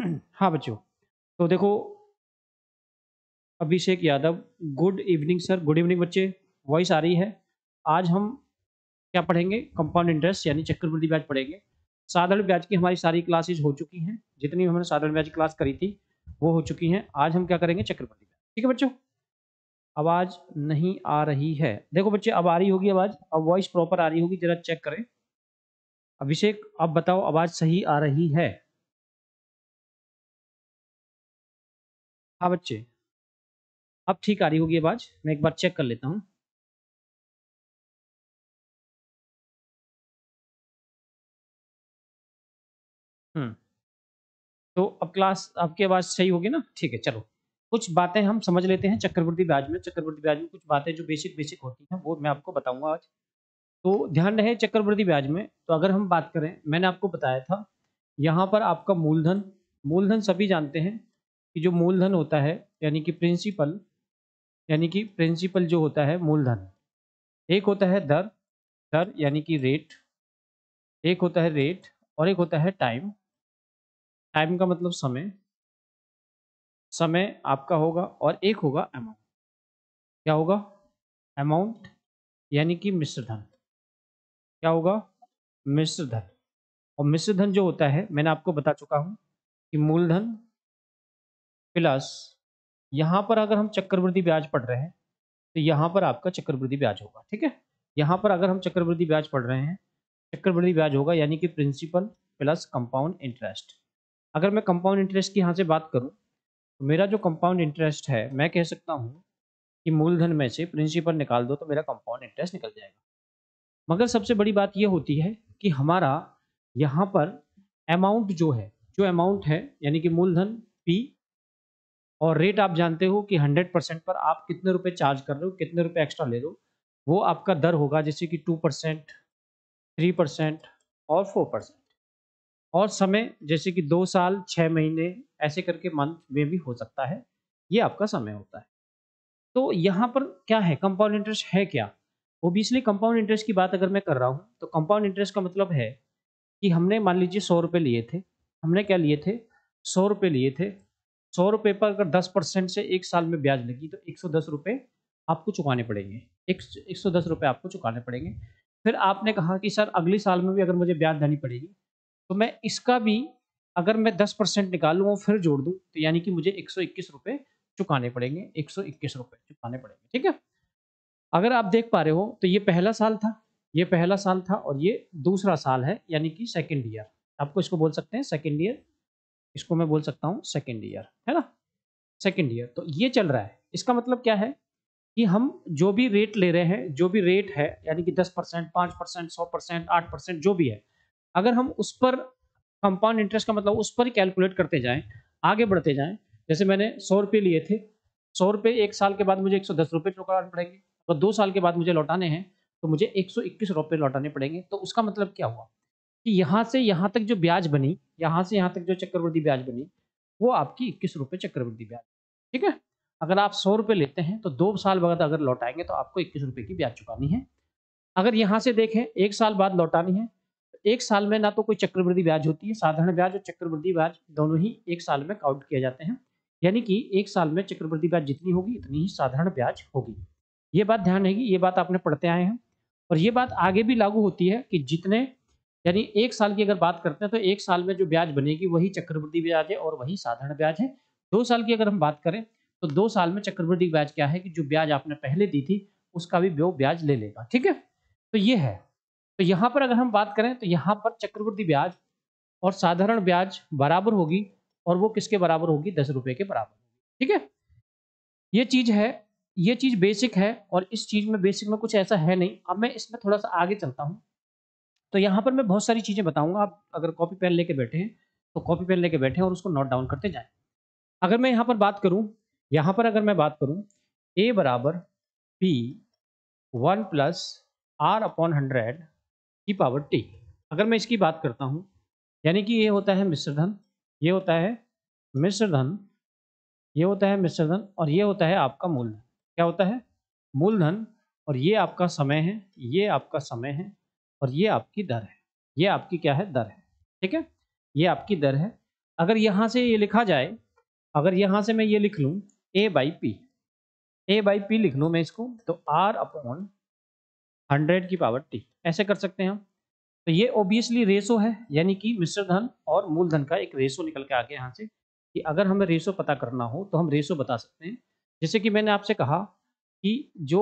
हाँ बच्चों, तो देखो, Abhishek Yadav, good evening sir. Good evening बच्चे, वॉइस आ रही है। आज हम क्या पढ़ेंगे? कंपाउंड इंटरेस्ट यानी चक्रवृद्धि ब्याज पढ़ेंगे। साधारण ब्याज की हमारी सारी क्लासेज हो चुकी हैं, जितनी हमने साधारण ब्याज की क्लास करी थी वो हो चुकी हैं। आज हम क्या करेंगे? चक्रवृद्धि ब्याज। ठीक है बच्चों, आवाज नहीं आ रही है? देखो बच्चे, अब आ रही होगी आवाज, अब वॉइस प्रॉपर आ रही होगी, जरा चेक करें। अभिषेक अब बताओ, आवाज सही आ रही है? हाँ बच्चे, अब ठीक आ रही होगी आवाज, मैं एक बार चेक कर लेता हूँ। हम्म, तो अब क्लास आपकी आवाज सही होगी ना? ठीक है, चलो कुछ बातें हम समझ लेते हैं चक्रवृद्धि ब्याज में। चक्रवृद्धि ब्याज में कुछ बातें जो बेसिक बेसिक होती हैं वो मैं आपको बताऊंगा आज। तो ध्यान रहे चक्रवृद्धि ब्याज में, तो अगर हम बात करें, मैंने आपको बताया था यहाँ पर आपका मूलधन। मूलधन सभी जानते हैं कि जो मूलधन होता है यानी कि प्रिंसिपल, यानी कि प्रिंसिपल जो होता है मूलधन, एक होता है दर, दर यानी कि रेट, एक होता है रेट और एक होता है टाइम। टाइम का मतलब समय, समय आपका होगा, और एक होगा अमाउंट। क्या होगा? अमाउंट यानी कि मिश्र धन। क्या होगा? मिश्र धन। और मिश्र धन जो होता है, मैंने आपको बता चुका हूं कि मूलधन प्लस, यहां पर अगर हम चक्रवृद्धि ब्याज पढ़ रहे हैं तो यहां पर आपका चक्रवृद्धि ब्याज होगा। ठीक है, यहां पर अगर हम चक्रवृद्धि ब्याज पढ़ रहे हैं, चक्रवृद्धि ब्याज होगा यानी कि प्रिंसिपल प्लस कंपाउंड इंटरेस्ट। अगर मैं कंपाउंड इंटरेस्ट की यहाँ से बात करूं, तो मेरा जो कंपाउंड इंटरेस्ट है, मैं कह सकता हूं कि मूलधन में से प्रिंसिपल निकाल दो तो मेरा कंपाउंड इंटरेस्ट निकल जाएगा। मगर सबसे बड़ी बात यह होती है कि हमारा यहाँ पर अमाउंट जो है, जो अमाउंट है यानी कि मूलधन पी, और रेट आप जानते हो कि 100% पर आप कितने रुपए चार्ज कर रहे हो, कितने रुपए एक्स्ट्रा ले रहे हो, वो आपका दर होगा, जैसे कि 2%, 3% और 4%। और समय जैसे कि 2 साल, 6 महीने, ऐसे करके मंथ में भी हो सकता है, ये आपका समय होता है। तो यहाँ पर क्या है, कंपाउंड इंटरेस्ट है क्या? ओबियसली कंपाउंड इंटरेस्ट की बात अगर मैं कर रहा हूँ तो कंपाउंड इंटरेस्ट का मतलब है कि हमने मान लीजिए 100 रुपये लिए थे। हमने क्या लिए थे? 100 रुपये लिए थे। 100 रुपये पर अगर 10% से एक साल में ब्याज लगी तो 110 रुपये आपको चुकाने पड़ेंगे। 110 रुपये आपको चुकाने पड़ेंगे। फिर आपने कहा कि सर अगले साल में भी अगर मुझे ब्याज देनी पड़ेगी, तो मैं इसका भी अगर मैं 10% निकालूँ और फिर जोड़ दूँ तो यानी कि मुझे 121 रुपये चुकाने पड़ेंगे। 121 रुपये चुकाने पड़ेंगे। ठीक है, अगर आप देख पा रहे हो तो ये पहला साल था, ये पहला साल था और ये दूसरा साल है यानी कि सेकंड ईयर। आपको इसको बोल सकते हैं सेकंड ईयर, इसको मैं बोल सकता हूँ सेकंड ईयर, है ना? सेकंड ईयर तो ये चल रहा है। इसका मतलब क्या है कि हम जो भी रेट ले रहे हैं, जो भी रेट है यानी कि 10%, 5%, 100%, 8% जो भी है, अगर हम उस पर कंपाउंड इंटरेस्ट का मतलब उस पर ही कैलकुलेट करते जाएं, आगे बढ़ते जाएं। जैसे मैंने 100 रुपये लिए थे, 100 रुपये एक साल के बाद मुझे 110 रुपये चुकाने पड़ेंगे, और 2 साल के बाद मुझे लौटाने हैं तो मुझे 121 रुपये लौटाने पड़ेंगे। तो उसका मतलब क्या हुआ कि यहाँ से यहाँ तक जो ब्याज बनी, यहाँ से यहाँ तक जो चक्रवृद्धि ब्याज बनी, वो आपकी 21 रुपये चक्रवृद्धि ब्याज। ठीक है, अगर आप 100 रुपये लेते हैं तो 2 साल बाद अगर लौटाएंगे तो आपको 21 रुपये की ब्याज चुकानी है। अगर यहाँ से देखें 1 साल बाद लौटानी है, तो 1 साल में ना तो कोई चक्रवृद्धि ब्याज होती है, साधारण ब्याज और चक्रवृद्धि ब्याज दोनों ही 1 साल में काउंट किए जाते हैं। यानी कि 1 साल में चक्रवृद्धि ब्याज जितनी होगी उतनी ही साधारण ब्याज होगी। ये बात ध्यान रहेगी, ये बात आपने पढ़ते आए हैं। और ये बात आगे भी लागू होती है कि जितने, यानी 1 साल की अगर बात करते हैं तो 1 साल में जो ब्याज बनेगी वही चक्रवृद्धि ब्याज है और वही साधारण ब्याज है। 2 साल की अगर हम बात करें तो 2 साल में चक्रवृद्धि ब्याज क्या है कि जो ब्याज आपने पहले दी थी उसका भी वो ब्याज ले लेगा। ठीक है, तो ये है। तो यहाँ पर अगर हम बात करें तो यहाँ पर चक्रवृद्धि ब्याज और साधारण ब्याज बराबर होगी, और वो किसके बराबर होगी? 10 रुपये के बराबर होगी। ठीक है, ये चीज है, ये चीज बेसिक है, और इस चीज में बेसिक में कुछ ऐसा है नहीं। अब मैं इसमें थोड़ा सा आगे चलता हूँ, तो यहाँ पर मैं बहुत सारी चीजें बताऊंगा। आप अगर कॉपी पेन लेके बैठे हैं तो कॉपी पेन लेके बैठे हैं और उसको नोट डाउन करते जाएं। अगर मैं यहाँ पर बात करूँ, यहाँ पर अगर मैं बात करूँ, ए बराबर पी 1 + R/100 की पावर टी, अगर मैं इसकी बात करता हूँ, यानी कि ये होता है मिश्र धन, ये होता है मिश्र धन, ये होता है मिश्र धन, और ये होता है आपका मूलधन। क्या होता है? मूलधन। और ये आपका समय है, ये आपका समय है, और ये आपकी दर है। ये आपकी क्या है? दर है। ठीक है, ये आपकी दर है। अगर यहाँ से ये लिखा जाए, अगर यहाँ से मैं ये लिख लूँ a बाई पी लिख लूँ मैं इसको, तो r अपॉन 100 की पावर t ऐसे कर सकते हैं हम। तो ये ऑब्वियसली रेशो है, यानी कि मिश्र धन और मूलधन का एक रेशो निकल के आ गया यहाँ से, कि अगर हमें रेशो पता करना हो तो हम रेशो बता सकते हैं। जैसे कि मैंने आपसे कहा कि जो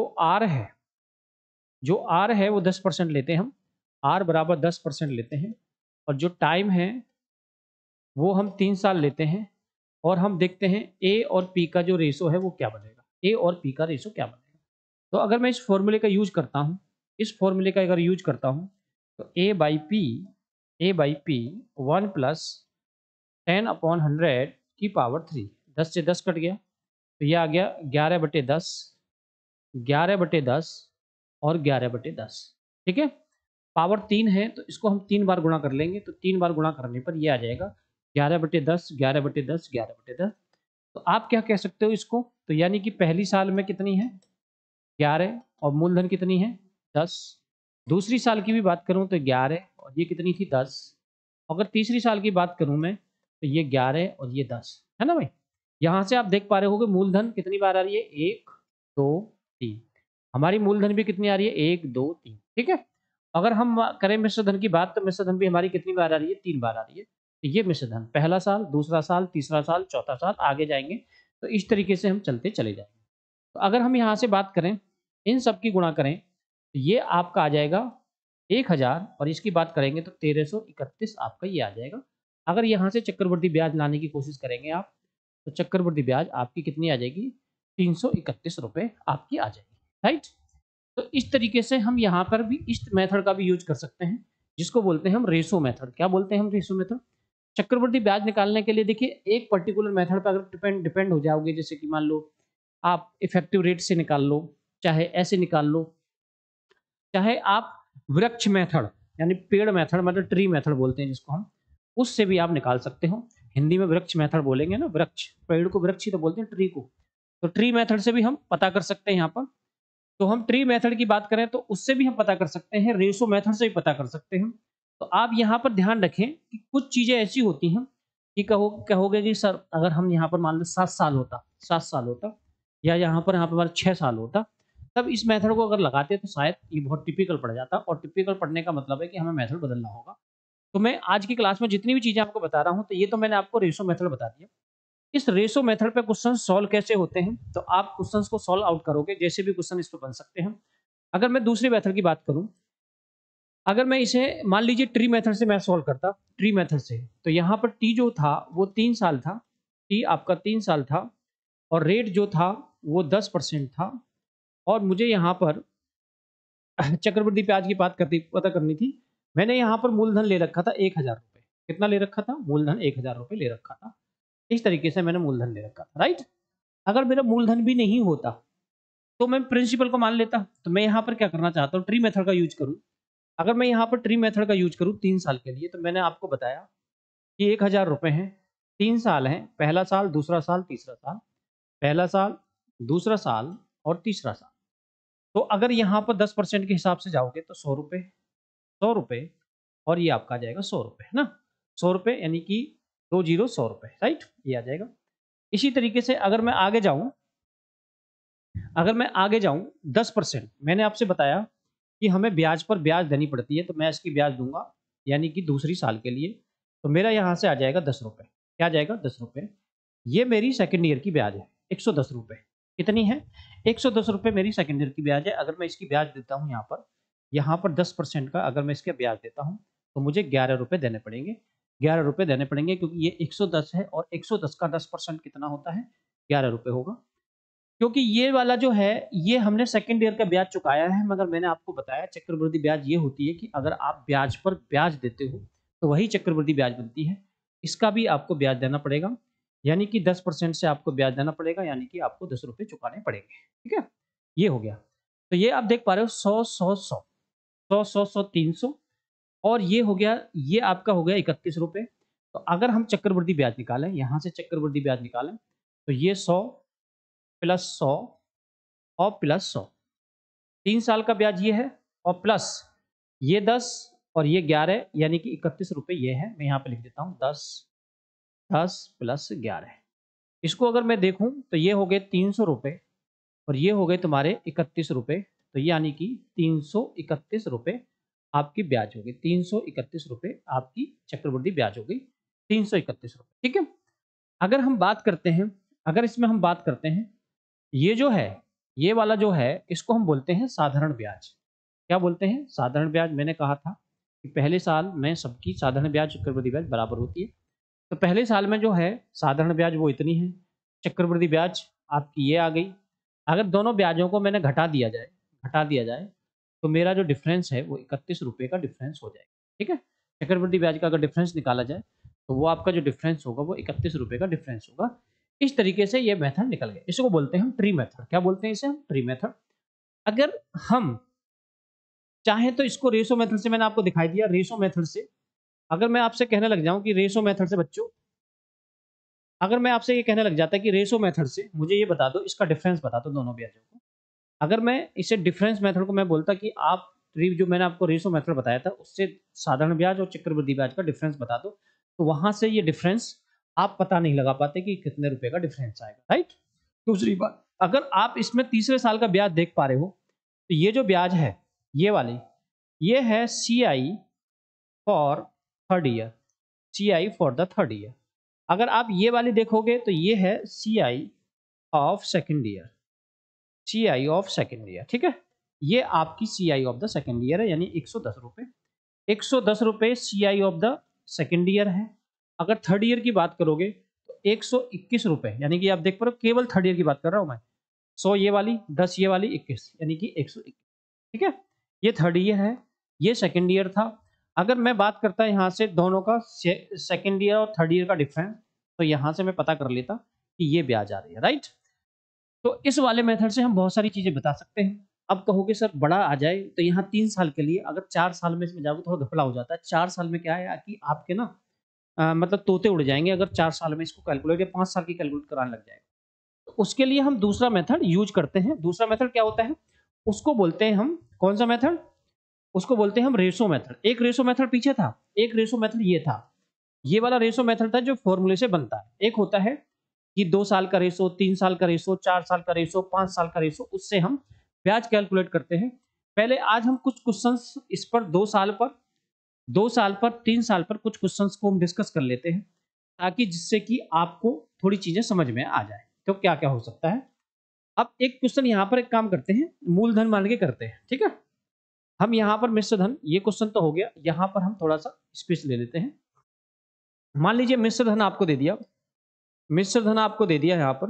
आर है वो 10% लेते हैं हम, आर बराबर 10% लेते हैं, और जो टाइम है वो हम 3 साल लेते हैं, और हम देखते हैं ए और पी का जो रेशो है वो क्या बनेगा, ए और पी का रेशो क्या बनेगा। तो अगर मैं इस फॉर्मूले का यूज करता हूँ, इस फॉर्मूले का अगर यूज करता हूँ, तो ए बाई पी 1 प्लस 10/100 की पावर 3, 10 से 10 कट गया, तो ये आ गया 11/10, 11/10 और 11/10। ठीक है, पावर 3 है तो इसको हम 3 बार गुणा कर लेंगे, तो 3 बार गुणा करने पर ये आ जाएगा 11/10, 11/10, 11/10। तो आप क्या कह सकते हो इसको, तो यानी कि पहली साल में कितनी है 11, और मूलधन कितनी है 10। दूसरी साल की भी बात करूं तो 11, और ये कितनी थी 10। अगर तीसरी साल की बात करूं मैं, तो ये 11 और ये 10 है ना भाई। यहाँ से आप देख पा रहे होगे मूलधन कितनी बार आ रही है, 1 2 3। हमारी मूलधन भी कितनी आ रही है, 1 2 3। ठीक है, अगर हम करें मिश्र धन की बात, तो मिश्र धन भी हमारी कितनी बार आ रही है, 3 बार आ रही है। तो ये मिश्र धन पहला साल, दूसरा साल, तीसरा साल, चौथा साल, आगे जाएंगे तो इस तरीके से हम चलते चले जाएंगे। तो अगर हम यहाँ से बात करें, इन सब की गुणा करें, तो ये आपका आ जाएगा 1000, और इसकी बात करेंगे तो 1331 आपका ये आ जाएगा। अगर यहाँ से चक्रवृद्धि ब्याज लाने की कोशिश करेंगे आप, तो चक्रवृद्धि ब्याज आपकी कितनी आ जाएगी, 331 रुपये आपकी आ जाएगी। राइट, तो इस तरीके से हम यहाँ पर भी इस मेथड का भी यूज कर सकते हैं, जिसको बोलते हैं हम रेशो मेथड। क्या बोलते हैं हम, रेशो मेथड। चक्रवृद्धि ब्याज निकालने के लिए देखिए, एक पर्टिकुलर मेथड पर अगर डिपेंड हो जाओगे, जैसे कि मान लो आप इफेक्टिव रेट से निकाल लो, चाहे ऐसे निकाल लो, चाहे आप वृक्ष मेथड यानी पेड़ मेथड, मतलब ट्री मेथड बोलते हैं जिसको हम, उससे भी आप निकाल सकते हो। हिंदी में वृक्ष मेथड बोलेंगे ना, वृक्ष, पेड़ को वृक्ष ही तो बोलते हैं, ट्री को। तो ट्री मेथड से भी हम पता कर सकते हैं यहाँ पर। तो हम ट्री मेथड की बात करें तो उससे भी हम पता कर सकते हैं, रेशो मेथड से भी पता कर सकते हैं। तो आप यहाँ पर ध्यान रखें कि कुछ चीजें ऐसी होती हैं कि कहोगे कि सर अगर हम यहाँ पर मान लो 7 साल होता, या यहाँ पर हमारा 6 साल होता, तब इस मेथड को अगर लगाते तो शायद ये बहुत टिपिकल पड़ जाता, और टिपिकल पढ़ने का मतलब है कि हमें मेथड बदलना होगा। तो मैं आज की क्लास में जितनी भी चीजें आपको बता रहा हूँ, तो ये तो मैंने आपको रेशो मेथड बता दिया। इस रेशो मेथड पे क्वेश्चन सॉल्व कैसे होते हैं, तो आप क्वेश्चंस को सॉल्व आउट करोगे, जैसे भी क्वेश्चन इस पे बन सकते हैं। अगर मैं दूसरी मेथड की बात करूं, अगर मैं इसे मान लीजिए ट्री मेथड से मैं सॉल्व करता, ट्री मेथड से, तो यहाँ पर टी जो था वो 3 साल था, टी आपका 3 साल था, और रेट जो था वो 10% था, और मुझे यहाँ पर चक्रवृद्धि ब्याज की बात पता करनी थी। मैंने यहाँ पर मूलधन ले रखा था 1000 रुपये। कितना ले रखा था, मूलधन 1000 रुपये ले रखा था। इस तरीके से मैंने मूलधन ले रखा था। राइट, अगर मेरा मूलधन भी नहीं होता तो मैं प्रिंसिपल को मान लेता। तो मैं यहाँ पर क्या करना चाहता हूँ, ट्री मेथड का यूज करूँ। अगर मैं यहाँ पर ट्री मेथड का यूज करूँ 3 साल के लिए, तो मैंने आपको बताया कि 1000 रुपये हैं, 3 साल हैं, पहला साल, दूसरा साल, तीसरा साल, पहला साल, दूसरा साल और तीसरा साल। तो अगर यहाँ पर 10% के हिसाब से जाओगे तो 100 रुपये, 100 रुपये, और ये आपका आ जाएगा 100 रुपये, है ना। 100 रुपये यानी कि 20 100 रुपये, राइट, ये आ जाएगा। इसी तरीके से अगर मैं आगे जाऊं, 10%, मैंने आपसे बताया कि हमें ब्याज पर ब्याज देनी पड़ती है, तो मैं इसकी ब्याज दूंगा, यानी कि दूसरी साल के लिए। तो मेरा यहाँ से आ जाएगा 10 रुपये। क्या आ जाएगा, 10 रुपये। ये मेरी सेकेंड ईयर की ब्याज है, 110 रुपये। कितनी है, 110 रुपये मेरी सेकेंड ईयर की ब्याज है। अगर मैं इसकी ब्याज देता हूँ यहाँ पर 10% का अगर मैं इसका ब्याज देता हूँ, तो मुझे 11 रुपये देने पड़ेंगे। 11 रुपये देने पड़ेंगे, क्योंकि ये 110 है, और 110 का 10% कितना होता है, 11 रुपये होगा। क्योंकि ये वाला जो है, ये हमने सेकंड ईयर का ब्याज चुकाया है, मगर मैंने आपको बताया चक्रवृद्धि ब्याज ये होती है कि अगर आप ब्याज पर ब्याज देते हो तो वही चक्रवृद्धि ब्याज बनती है। इसका भी आपको ब्याज देना पड़ेगा, यानी कि 10% से आपको ब्याज देना पड़ेगा, यानी कि आपको 10 रुपये चुकाने पड़ेंगे। ठीक है, ये हो गया। तो ये आप देख पा रहे हो 100 300, और ये हो गया, ये आपका हो गया 31 रुपये। तो अगर हम चक्रवृद्धि ब्याज निकालें, यहाँ से चक्रवृद्धि ब्याज निकालें, तो ये 100 प्लस 100 और प्लस 100, 3 साल का ब्याज ये है, और प्लस ये 10 और ये 11, यानी कि 31 रुपये ये है। मैं यहाँ पे लिख देता हूँ 10 10 प्लस 11। इसको अगर मैं देखूं तो ये हो गए 300 रुपये और ये हो गए तुम्हारे 31 रुपये। तो यानी कि 331 रुपये आपकी ब्याज होगी। 331 रुपये आपकी चक्रवृद्धि ब्याज हो गई। 331 रुपये, ठीक है। अगर हम बात करते हैं, अगर इसमें हम बात करते हैं, ये जो है, ये वाला जो है, इसको हम बोलते हैं साधारण ब्याज। क्या बोलते हैं? साधारण ब्याज। मैंने कहा था कि पहले साल में सबकी साधारण ब्याज चक्रवृद्धि ब्याज बराबर होती है। तो पहले साल में जो है साधारण ब्याज वो इतनी है, चक्रवृद्धि ब्याज आपकी ये आ गई। अगर दोनों ब्याजों को मैंने घटा दिया जाए तो मेरा जो डिफरेंस है वो 31 रुपये का डिफरेंस हो जाएगा, ठीक है। चक्रवृद्धि ब्याज का अगर डिफरेंस निकाला जाए तो वो आपका जो डिफरेंस होगा वो 31 रुपये का डिफरेंस होगा। इस तरीके से ये मेथड निकल गया। इसको बोलते हैं हम ट्री मेथड। क्या बोलते हैं इसे? हम ट्री मेथड। अगर हम चाहें तो इसको रेशो मेथड से, मैंने आपको दिखाई दिया रेशो मेथड से, अगर मैं आपसे कहने लग जाऊं कि रेशो मेथड से बच्चों, अगर मैं आपसे ये कहने लग जाता है कि रेशो मेथड से मुझे ये बता दो, इसका डिफरेंस बता दो दोनों ब्याजों को। अगर मैं इसे डिफरेंस मेथड को मैं बोलता कि आप जो मैंने आपको रेशो मेथड बताया था उससे साधारण ब्याज और चक्रवृद्धि ब्याज का डिफरेंस बता दो, तो वहां से ये डिफरेंस आप पता नहीं लगा पाते कि कितने रुपए का डिफरेंस आएगा, राइट। दूसरी बात, अगर आप इसमें तीसरे साल का ब्याज देख पा रहे हो तो ये जो ब्याज है, ये वाली, ये है CI for third year, CI for the third year. अगर आप ये वाली देखोगे तो ये है CI of second year, CI of second year, ठीक है। ये आपकी CI of the second year है, यानी 110 रुपये। 110 रुपये CI of the second year है। अगर थर्ड ईयर की बात करोगे तो 121 रुपये, यानी कि आप देख पा रहे हो केवल थर्ड ईयर की बात कर रहा हूँ मैं। 100 ये वाली, 10 ये वाली, 21, यानी कि 121, ठीक है। ये थर्ड ईयर है, ये सेकेंड ईयर था। अगर मैं बात करता यहाँ से दोनों का सेकेंड ईयर और थर्ड ईयर का डिफरेंस, तो यहाँ से मैं पता कर लेता कि ये ब्याज आ रही है, राइट। तो इस वाले मेथड से हम बहुत सारी चीजें बता सकते हैं। अब कहोगे सर बड़ा आ जाए तो यहाँ 3 साल के लिए, अगर 4 साल में इसमें जाओगे थोड़ा घपला हो जाता है। 4 साल में क्या है कि आपके ना मतलब तोते उड़ जाएंगे अगर 4 साल में इसको कैलकुलेट, या 5 साल की कैलकुलेट कराने लग जाएगा। तो उसके लिए हम दूसरा मेथड यूज करते हैं। दूसरा मेथड क्या होता है? उसको बोलते हैं हम, कौन सा मेथड? उसको बोलते हैं हम रेशो मेथड। एक रेशो मेथड पीछे था, एक रेशो मेथड ये था। ये वाला रेशो मेथड था जो फॉर्मूले से बनता है। एक होता है कि 2 साल का रेशो, 3 साल का रेशो, 4 साल का रेशो, 5 साल का रेशो, उससे हम ब्याज कैलकुलेट करते हैं। पहले आज हम कुछ क्वेश्चंस इस पर 2 साल पर, 2 साल पर, 3 साल पर कुछ क्वेश्चंस को हम डिस्कस कर लेते हैं, ताकि जिससे कि आपको थोड़ी चीजें समझ में आ जाए। तो क्या क्या हो सकता है? अब एक क्वेश्चन यहाँ पर एक काम करते हैं, मूलधन मान के करते हैं, ठीक है। हम यहाँ पर मिश्र धन, ये क्वेश्चन तो हो गया। यहाँ पर हम थोड़ा सा स्पेस ले लेते हैं। मान लीजिए मिश्र धन आपको दे दिया, मिश्र धन आपको दे दिया यहाँ पर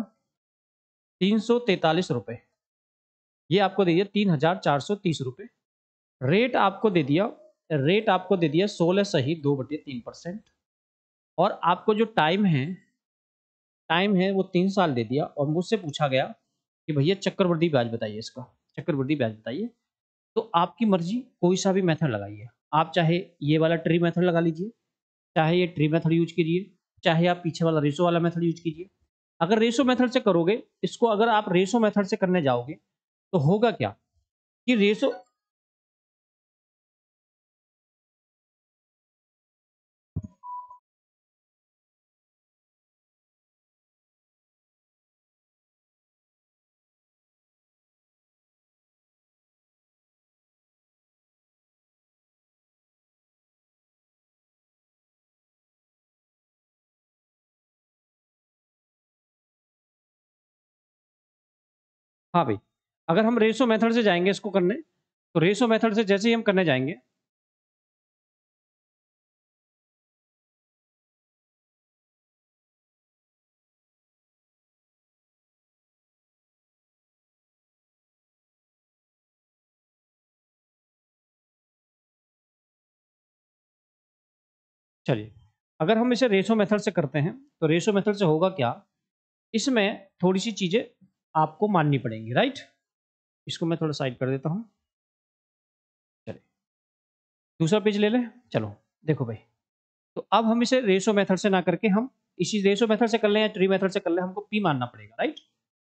343 रुपए, ये आपको दे दिया 3430 रुपए। रेट आपको दे दिया, रेट आपको दे दिया 16 सही 2/3%। और आपको जो टाइम है वो 3 साल दे दिया। और मुझसे पूछा गया कि भैया चक्रवृद्धि ब्याज बताइए, इसका चक्रवृद्धि ब्याज बताइए। तो आपकी मर्जी, कोई सा भी मेथड लगाइए। आप चाहे ये वाला ट्री मेथड लगा लीजिए, चाहे ये ट्री मेथड यूज कीजिए, चाहे आप पीछे वाला रेशो वाला मेथड यूज कीजिए। अगर रेशो मेथड से करोगे इसको, अगर आप रेशो मेथड से करने जाओगे तो होगा क्या कि रेशो, हाँ भाई, अगर हम रेशो मेथड से जाएंगे इसको करने, तो रेशो मेथड से जैसे ही हम करने जाएंगे, चलिए अगर हम इसे रेशो मेथड से करते हैं तो रेशो मेथड से होगा क्या, इसमें थोड़ी सी चीजें आपको माननी पड़ेंगी, राइट। इसको मैं थोड़ा साइड कर देता हूं। चलिए दूसरा पेज ले लें। चलो देखो भाई, तो अब हम इसे रेशो मेथड से ना करके हम इसी रेशो मेथड से कर लें या ट्री मेथड से कर लें, हमको पी मानना पड़ेगा, राइट।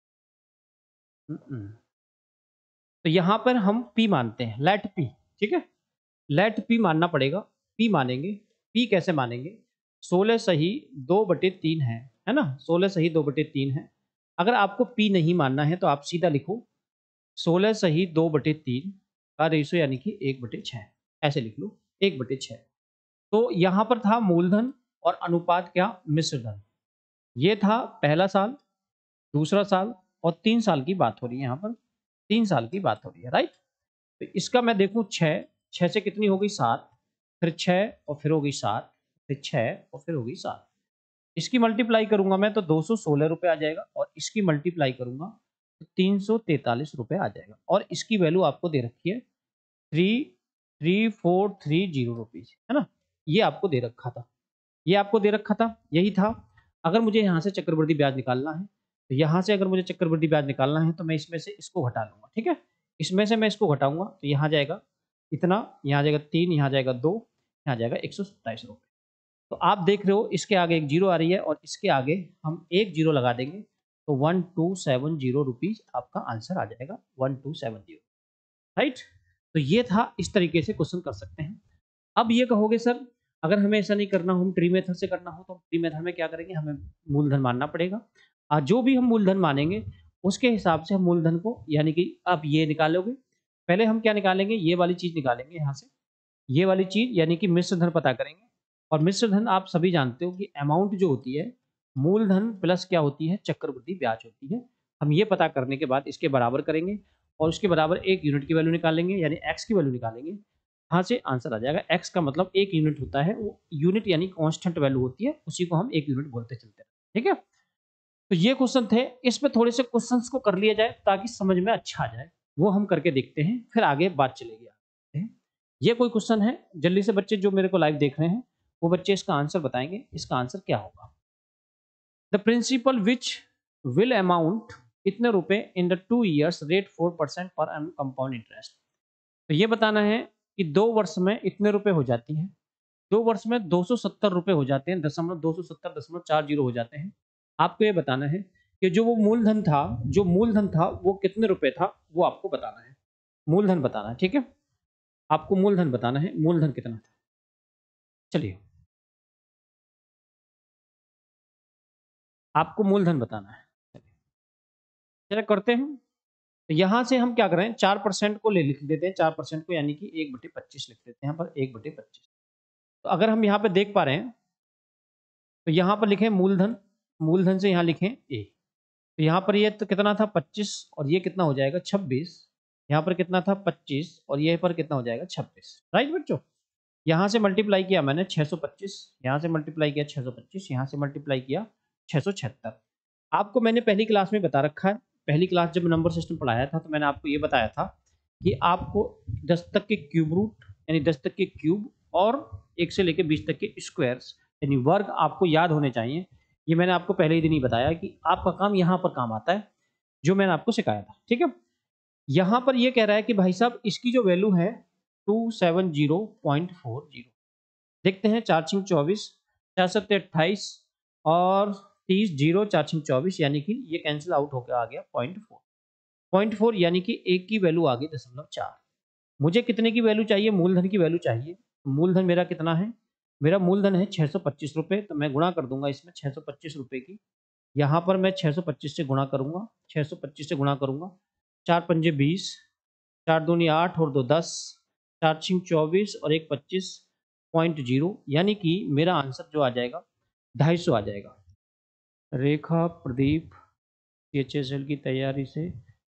तो यहां पर हम पी मानते हैं, लेट पी, ठीक है। लेट पी मानना पड़ेगा। पी मानेंगे। पी कैसे मानेंगे? 16 सही 2/3 है ना, 16 सही 2/3 है। अगर आपको पी नहीं मानना है तो आप सीधा लिखो 16 सही 2/3 का रेशियो यानी कि 1/6, ऐसे लिख लो 1/6। तो यहाँ पर था मूलधन और अनुपात क्या, मिश्र धन। ये था पहला साल, दूसरा साल और 3 साल की बात हो रही है, यहाँ पर 3 साल की बात हो रही है, राइट। तो इसका मैं देखूँ 6, 6 से कितनी हो गई 7, फिर 6 और फिर हो गई 7, फिर 6 और फिर हो गई 7। इसकी मल्टीप्लाई करूंगा मैं तो 216 रुपये आ जाएगा और इसकी मल्टीप्लाई करूंगा तो 343 रुपये आ जाएगा और इसकी वैल्यू आपको दे रखी है 33430 रुपीज, है ना। ये आपको दे रखा था, ये आपको दे रखा था, यही था। अगर मुझे यहाँ से चक्रवृद्धि ब्याज निकालना है तो यहाँ से अगर मुझे चक्रवृद्धि ब्याज निकालना है तो मैं इसमें से इसको घटा लूंगा, ठीक है। इसमें से मैं इसको घटाऊंगा तो यहाँ जाएगा इतना, यहाँ जाएगा 3, यहाँ जाएगा 2, यहाँ जाएगा 127 रुपये। तो आप देख रहे हो इसके आगे एक जीरो आ रही है और इसके आगे हम एक जीरो लगा देंगे तो 1270 रुपीज आपका आंसर आ जाएगा, 1270, राइट। तो ये था, इस तरीके से क्वेश्चन कर सकते हैं। अब ये कहोगे सर अगर हमें ऐसा नहीं करना हो, हम ट्री मेथड से करना हो, तो ट्री मेथड में क्या करेंगे, हमें मूलधन मानना पड़ेगा। जो भी हम मूलधन मानेंगे उसके हिसाब से हम मूलधन को, यानी कि आप ये निकालोगे, पहले हम क्या निकालेंगे, ये वाली चीज निकालेंगे यहाँ से, ये वाली चीज यानी कि मिश्र धन पता करेंगे। और मिश्र धन आप सभी जानते हो कि अमाउंट जो होती है मूलधन प्लस क्या होती है, चक्रवृद्धि ब्याज होती है। हम ये पता करने के बाद इसके बराबर करेंगे और उसके बराबर एक यूनिट की वैल्यू निकालेंगे, यानी एक्स की वैल्यू निकालेंगे। यहाँ से आंसर आ जाएगा। एक्स का मतलब एक यूनिट होता है, वो यूनिट यानी कांस्टेंट वैल्यू होती है, उसी को हम एक यूनिट बोलते चलते हैं, ठीक है। तो ये क्वेश्चन थे, इसमें थोड़े से क्वेश्चंस को कर लिया जाए ताकि समझ में अच्छा आ जाए, वो हम करके देखते हैं, फिर आगे बात चलेगी। ये कोई क्वेश्चन है, जल्दी से बच्चे जो मेरे को लाइव देख रहे हैं वो बच्चे इसका आंसर बताएंगे, इसका आंसर क्या होगा। The principal which will amount इतने रुपए in the 2 years rate 4% per annum compound interest. तो ये बताना है कि 2 वर्ष में इतने रुपए हो जाती हैं, 2 वर्ष में 270 रुपए हो जाते हैं, 270.40 हो जाते हैं। आपको ये बताना है कि जो वो मूलधन था, जो मूलधन था वो कितने रुपए था, वो आपको बताना है, मूलधन बताना है, ठीक है। आपको मूलधन बताना है, मूलधन कितना था। चलिए आपको मूलधन बताना है, चलिए करते हैं। तो यहाँ से हम क्या करें, 4% को ले लिख देते हैं, 4% को यानी कि 1/25 लिख देते हैं, यहाँ पर 1/25। तो अगर हम यहाँ पे देख पा रहे हैं तो यहाँ पर लिखें मूलधन, मूलधन से यहाँ लिखें ए। तो यहाँ पर ये तो कितना था 25 और ये कितना हो जाएगा 26, यहाँ पर कितना था 25 और ये पर कितना हो जाएगा 26, राइट बच्चों। यहाँ से मल्टीप्लाई किया मैंने 625, यहाँ से मल्टीप्लाई किया 625, यहाँ से मल्टीप्लाई किया 676। आपको मैंने पहली क्लास में बता रखा है, पहली क्लास जब नंबर सिस्टम पढ़ाया था तो मैंने आपको ये बताया था कि आपको 10 तक के क्यूब रूट यानी 10 तक के क्यूब और 1 से लेकर 20 तक के स्क्वायर्स यानी वर्ग आपको याद होने चाहिए। ये मैंने आपको पहले ही दिन ही बताया कि आपका काम यहाँ पर काम आता है, जो मैंने आपको सिखाया था, ठीक है। यहाँ पर ये कह रहा है कि भाई साहब इसकी जो वैल्यू है 270.40, देखते हैं 4×24, 4×7=28 और 30, 0 4×24 यानी कि ये कैंसिल आउट होकर आ गया 0.4 यानी कि एक की वैल्यू आ गई 0.4। मुझे कितने की वैल्यू चाहिए, मूलधन की वैल्यू चाहिए। मूलधन मेरा कितना है, मेरा मूलधन है 625 रुपये, तो मैं गुणा कर दूंगा इसमें 625 रुपये की, यहाँ पर मैं 625 से गुणा करूंगा, 625 से गुणा करूंगा, 4×5 = 20, 4×2 = 8 और 2 = 10, 4×6 = 24 और 1 25.0 यानी कि मेरा आंसर जो आ जाएगा 250 आ जाएगा। रेखा प्रदीप CHSL की तैयारी से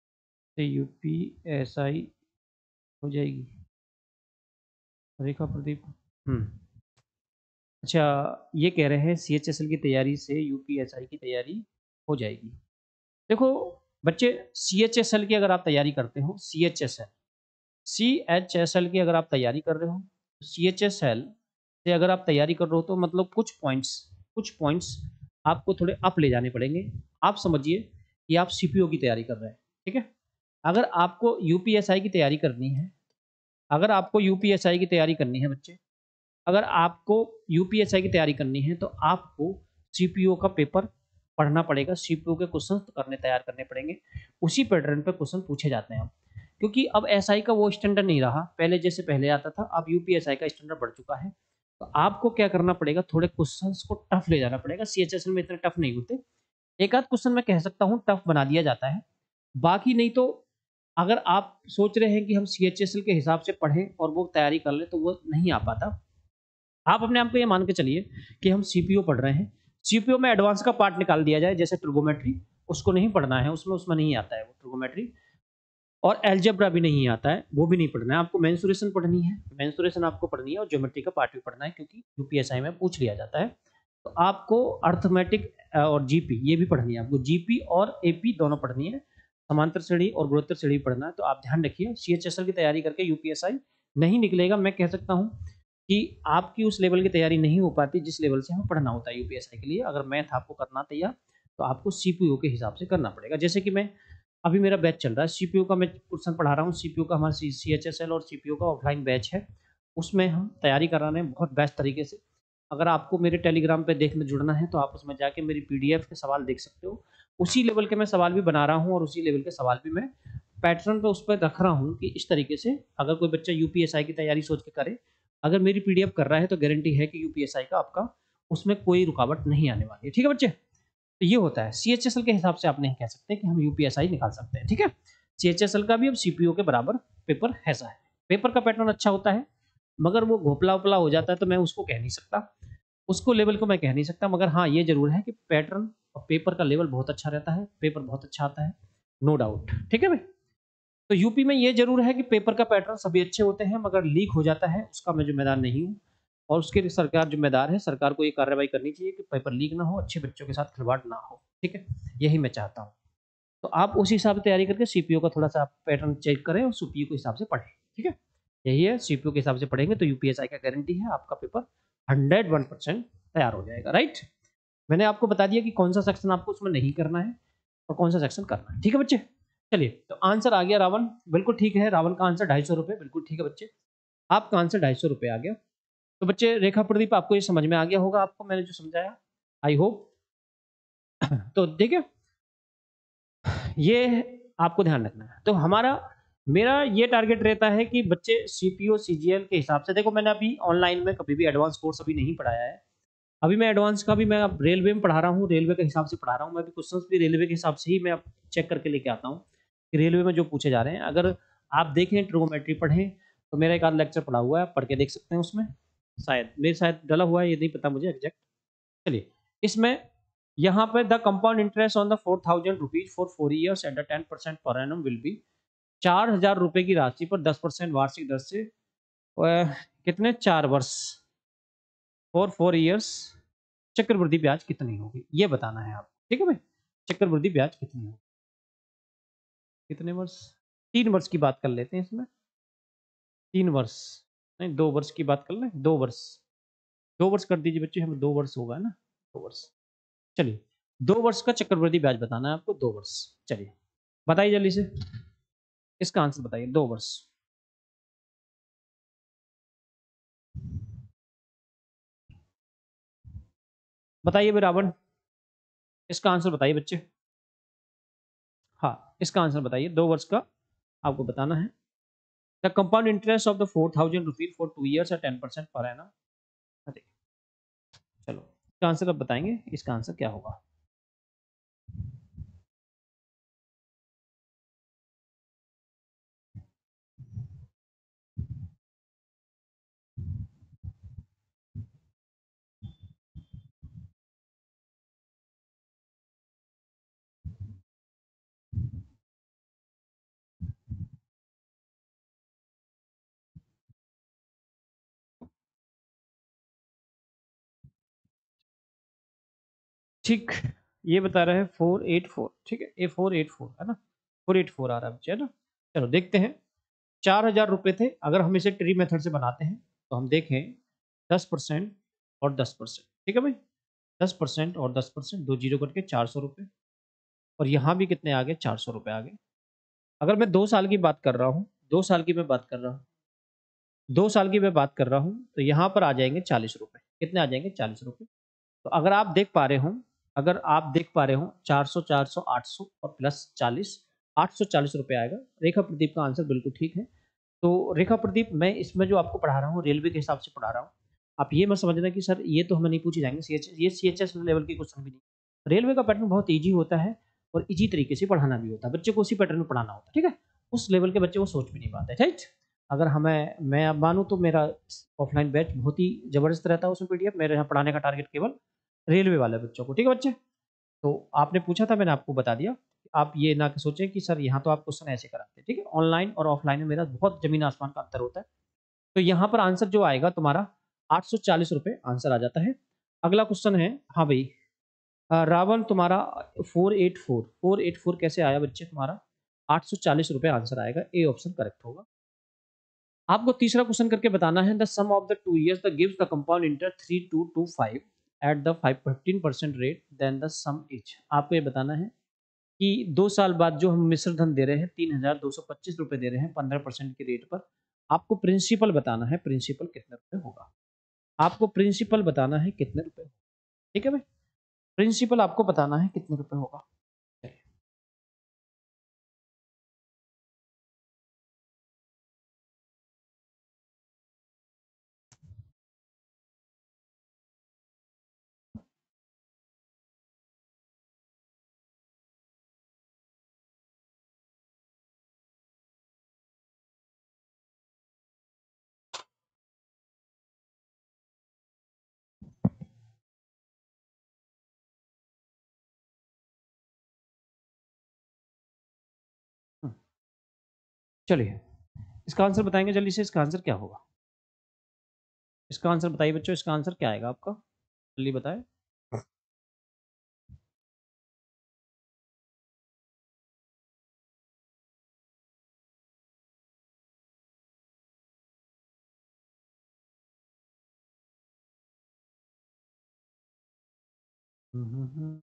UPSI हो जाएगी। रेखा प्रदीप अच्छा, ये कह रहे हैं CHSL की तैयारी से UPSI की तैयारी हो जाएगी। देखो बच्चे, CHSL की अगर आप तैयारी करते हो, CHSL की अगर आप तैयारी कर रहे हो, CHSL से अगर आप तैयारी कर रहे हो तो मतलब कुछ पॉइंट्स आपको थोड़े अप ले जाने पड़ेंगे। आप समझिए कि आप CPO की तैयारी कर रहे हैं, ठीक है। अगर आपको UPSI की तैयारी करनी है, अगर आपको UPSI की तैयारी करनी है बच्चे, अगर आपको UPSI की तैयारी करनी है तो आपको CPO का पेपर पढ़ना पड़ेगा, CPO के क्वेश्चन करने तैयार करने पड़ेंगे, उसी पैटर्न पे क्वेश्चन पूछे जाते हैं। क्योंकि अब SI का वो स्टैंडर्ड नहीं रहा, पहले जैसे पहले आता था, अब UPSI का स्टैंडर्ड बढ़ चुका है तो आपको क्या करना पड़ेगा, थोड़े क्वेश्चंस को टफ ले जाना पड़ेगा। सीएचएसएल में इतने टफ नहीं होते, एक आध क्वेश्चन मैं कह सकता हूँ टफ बना दिया जाता है, बाकी नहीं। तो अगर आप सोच रहे हैं कि हम सीएचएसएल के हिसाब से पढ़ें और वो तैयारी कर लें, तो वो नहीं आ पाता। आप अपने आप को ये मान के चलिए कि हम सीपीओ पढ़ रहे हैं, सीपीओ में एडवांस का पार्ट निकाल दिया जाए, जैसे ट्रिगोमेट्री, उसको नहीं पढ़ना है, उसमें नहीं आता है वो ट्रिगोमेट्री, और अलजेब्रा भी नहीं आता है, वो भी नहीं पढ़ना है। आपको मेंसुरेशन पढ़नी है, मेंसुरेशन आपको पढ़नी है, और ज्योमेट्री का पार्ट भी पढ़ना है, क्योंकि यूपीएसआई में पूछ लिया जाता है। तो आपको अर्थमेटिक और जीपी ये भी पढ़नी है, आपको जीपी और एपी दोनों पढ़नी है, समांतर श्रेणी और गुणोत्तर श्रेणी पढ़ना है। तो आप ध्यान रखिए, सीएचएसएल की तैयारी करके यूपीएसआई नहीं निकलेगा। मैं कह सकता हूँ कि आपकी उस लेवल की तैयारी नहीं हो पाती जिस लेवल से हमें पढ़ना होता है यूपीएसआई के लिए। अगर मैथ आपको करना तैयार, तो आपको सीपीओ के हिसाब से करना पड़ेगा। जैसे कि मैं अभी मेरा बैच चल रहा है, सीपीयू का मैं क्वेश्चन पढ़ा रहा हूँ, सीपीयू का हमारा सीएचएसएल और सीपीयू का ऑफलाइन बैच है, उसमें हम तैयारी करा रहे हैं बहुत बेस्ट तरीके से। अगर आपको मेरे टेलीग्राम पे देखने जुड़ना है, तो आप उसमें जाके मेरी पीडीएफ के सवाल देख सकते हो। उसी लेवल के मैं सवाल भी बना रहा हूँ, और उसी लेवल के सवाल भी मैं पैटर्न पे उस पर रख रहा हूँ, कि इस तरीके से अगर कोई बच्चा यूपीएसआई की तैयारी सोच के करे, अगर मेरी पीडीएफ कर रहा है, तो गारंटी है कि यूपीएसआई का आपका उसमें कोई रुकावट नहीं आने वाली है। ठीक है बच्चे, तो ये होता है। सीएचएसएल के हिसाब से आप नहीं कह सकते कि हम यूपीएसआई निकाल सकते हैं। ठीक है, सीएचएसएल का भी अब सीपीओ के बराबर पेपर ऐसा है। पेपर का पैटर्न अच्छा होता है, मगर वो घोपला उपला हो जाता है, तो मैं उसको कह नहीं सकता, उसको लेवल को मैं कह नहीं सकता। मगर हाँ, ये जरूर है कि पैटर्न और पेपर का लेवल बहुत अच्छा रहता है, पेपर बहुत अच्छा आता है, नो डाउट। ठीक है भाई, तो यूपी में ये जरूर है कि पेपर का पैटर्न सभी अच्छे होते हैं, मगर लीक हो जाता है, उसका मैं जिम्मेदार नहीं हूँ, और उसके लिए सरकार जिम्मेदार है। सरकार को ये कार्रवाई करनी चाहिए कि पेपर लीक ना हो, अच्छे बच्चों के साथ खिलवाड़ ना हो। ठीक है, यही मैं चाहता हूँ। तो आप उस हिसाब से तैयारी करके सीपीओ का थोड़ा सा पैटर्न चेक करें, और सीपीओ के हिसाब से पढ़ें। ठीक है, यही है, सीपीओ के हिसाब से पढ़ेंगे तो यूपीएसआई का गारंटी है आपका पेपर 101% तैयार हो जाएगा। राइट, मैंने आपको बता दिया कि कौन सा सेक्शन आपको उसमें नहीं करना है और कौन सा सेक्शन करना है। ठीक है बच्चे, चलिए, तो आंसर आ गया रावण, बिल्कुल ठीक है, रावण का आंसर 250 रुपये, बिल्कुल ठीक है बच्चे, आपका आंसर 250 रुपये आ गया। तो बच्चे, रेखा प्रदीप, आपको ये समझ में आ गया होगा, आपको मैंने जो समझाया, आई होप। तो देखिए, ये आपको ध्यान रखना है। तो मेरा ये टारगेट रहता है कि बच्चे सीपीओ सीजीएल के हिसाब से, देखो मैंने अभी ऑनलाइन में कभी भी एडवांस कोर्स अभी नहीं पढ़ाया है। अभी मैं एडवांस का भी मैं अब रेलवे में पढ़ा रहा हूँ, रेलवे के हिसाब से पढ़ा रहा हूँ। मैं भी क्वेश्चंस भी रेलवे के हिसाब से ही मैं अब चेक करके लेके आता हूँ कि रेलवे में जो पूछे जा रहे हैं। अगर आप देखें, ट्रिगोमेट्री पढ़ें, तो मेरा एक आध लेक्चर पढ़ा हुआ है, आप पढ़ के देख सकते हैं उसमें, शायद डला हुआ है, ये नहीं पता मुझे एग्जैक्ट। चलिए, इसमें यहाँ पे the compound interest on the 4000 rupees for 4 years at the 10% per annum will be, 4000 रुपए की राशि पर 10% वार्षिक दर से कितने 4 वर्ष, फॉर 4 ईयर्स, चक्रवृद्धि ब्याज कितनी होगी, ये बताना है आपको। ठीक है भाई, चक्रवृद्धि ब्याज कितनी होगी, कितने वर्ष, 3 वर्ष की बात कर लेते हैं इसमें, 3 वर्ष नहीं, 2 वर्ष की बात कर लें, 2 वर्ष, 2 वर्ष कर दीजिए बच्चे, हमें 2 वर्ष होगा ना, 2 वर्ष। चलिए, 2 वर्ष का चक्रवृद्धि ब्याज बताना है आपको, 2 वर्ष। चलिए, बताइए जल्दी से, इसका आंसर बताइए, 2 वर्ष। बताइए भाई रावण, इसका आंसर बताइए बच्चे। हाँ, इसका आंसर बताइए, 2 वर्ष का आपको बताना है। The compound interest of the 4000 rupees for 2 years at 10% per annum. चलो, इसका आंसर अब बताएंगे, इसका आंसर क्या होगा। ठीक, ये बता रहे हैं 484। ठीक है, A484 है ना, 484 आ रहा है बच्चे, है ना। चलो देखते हैं, 4000 रुपये थे, अगर हम इसे ट्री मेथड से बनाते हैं, तो हम देखें 10% और 10%। ठीक है भाई, 10% और 10%, 2 जीरो कट के 400 रुपये, और यहाँ भी कितने आ गए, 400 रुपये आ गए। अगर मैं 2 साल की बात कर रहा हूँ, 2 साल की मैं बात कर रहा हूँ, 2 साल की मैं बात कर रहा हूँ, तो यहाँ पर आ जाएंगे 40 रुपये, कितने आ जाएंगे, 40 रुपये। तो अगर आप देख पा रहे हो, अगर आप देख पा रहे हो, 400 400 800 और प्लस 40, 840 रुपये आएगा। रेखा प्रदीप का आंसर बिल्कुल ठीक है। तो रेखा प्रदीप, मैं इसमें जो आपको पढ़ा रहा हूँ रेलवे के हिसाब से पढ़ा रहा हूँ, आप ये मत समझना कि सर ये तो हमें नहीं पूछे जाएंगे, ये CHS लेवल के क्वेश्चन भी नहीं। रेलवे का पैटर्न बहुत ईजी होता है और ईजी तरीके से पढ़ाना भी होता है, बच्चे को उसी पैटर्न में पढ़ाना होता है, ठीक है। उस लेवल के बच्चे वो सोच भी नहीं पाते, राइट। अगर मैं अब मानूँ तो मेरा ऑफलाइन बैच बहुत ही ज़बरदस्त रहता है, उसमें PDF मेरे यहाँ पढ़ाने का टारगेट केवल रेलवे वाले बच्चों को, ठीक है बच्चे। तो आपने पूछा था, मैंने आपको बता दिया। आप ये ना सोचें कि सर यहाँ तो आप क्वेश्चन ऐसे कराते हैं, ठीक है। ऑनलाइन और ऑफलाइन में मेरा बहुत ज़मीन आसमान का अंतर होता है। तो यहाँ पर आंसर जो आएगा तुम्हारा 840 रुपये आंसर आ जाता है। अगला क्वेश्चन है, हाँ भाई, रावण तुम्हारा 484 कैसे आया बच्चे तुम्हारा? 840 रुपये आंसर आएगा, ए ऑप्शन करेक्ट होगा। आपको तीसरा क्वेश्चन करके बताना है, the sum of the 2 years the gives the compound interest 3225 at the 15% rate, then the sum is. आपको ये बताना है कि 2 साल बाद जो हम मिश्र धन दे रहे हैं 3225 रुपये दे रहे हैं 15% के रेट पर, आपको प्रिंसिपल बताना है, प्रिंसिपल कितने रुपए होगा। आपको प्रिंसिपल बताना है कितने रुपए, ठीक है भाई। प्रिंसिपल आपको बताना है कितने रुपए होगा। चलिए इसका आंसर बताएंगे जल्दी से, इसका आंसर क्या होगा? इसका आंसर बताइए बच्चों, इसका आंसर क्या आएगा आपका, जल्दी बताएं। हम्म।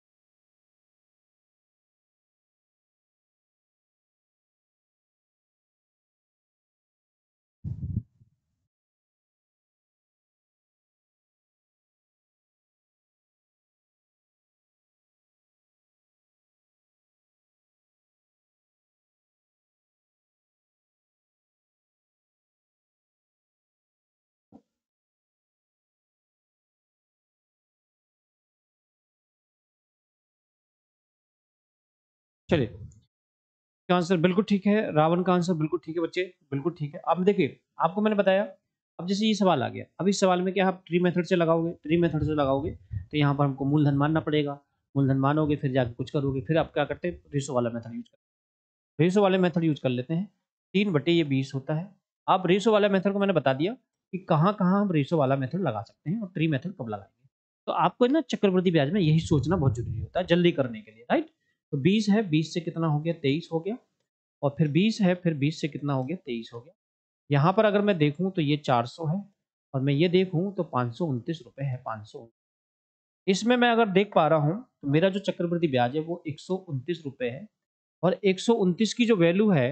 चलिए इसका आंसर बिल्कुल ठीक है, रावण का आंसर बिल्कुल ठीक है बच्चे, बिल्कुल ठीक है। अब देखिए आपको मैंने बताया, अब जैसे ये सवाल आ गया, अब इस सवाल में क्या आप ट्री मेथड से लगाओगे, ट्री मेथड से लगाओगे तो यहाँ पर हमको मूलधन मानना पड़ेगा। मूलधन मानोगे फिर जाके कुछ करोगे, फिर आप क्या करते हैं, रेशो वाला मेथड यूज करते हैं। रेशो वाले मेथड यूज कर लेते हैं, 3/20 होता है। अब रेशो वाला मेथड को मैंने बता दिया कि कहाँ कहाँ हम रेशो वाला मेथड लगा सकते हैं और ट्री मेथड कब लगाएंगे। तो आपको ना चक्रवृद्धि ब्याज में यही सोचना बहुत जरूरी होता है जल्दी करने के लिए, राइट। तो 20 है, 20 से कितना हो गया, 23 हो गया। और फिर 20 है, फिर 20 से कितना हो गया, 23 हो गया। यहाँ पर अगर मैं देखूँ तो ये 400 है, और मैं ये देखूँ तो 529 रुपये है, 500। इसमें मैं अगर देख पा रहा हूँ तो मेरा जो चक्रवृद्धि ब्याज है वो 129 रुपये है, और 129 की जो वैल्यू है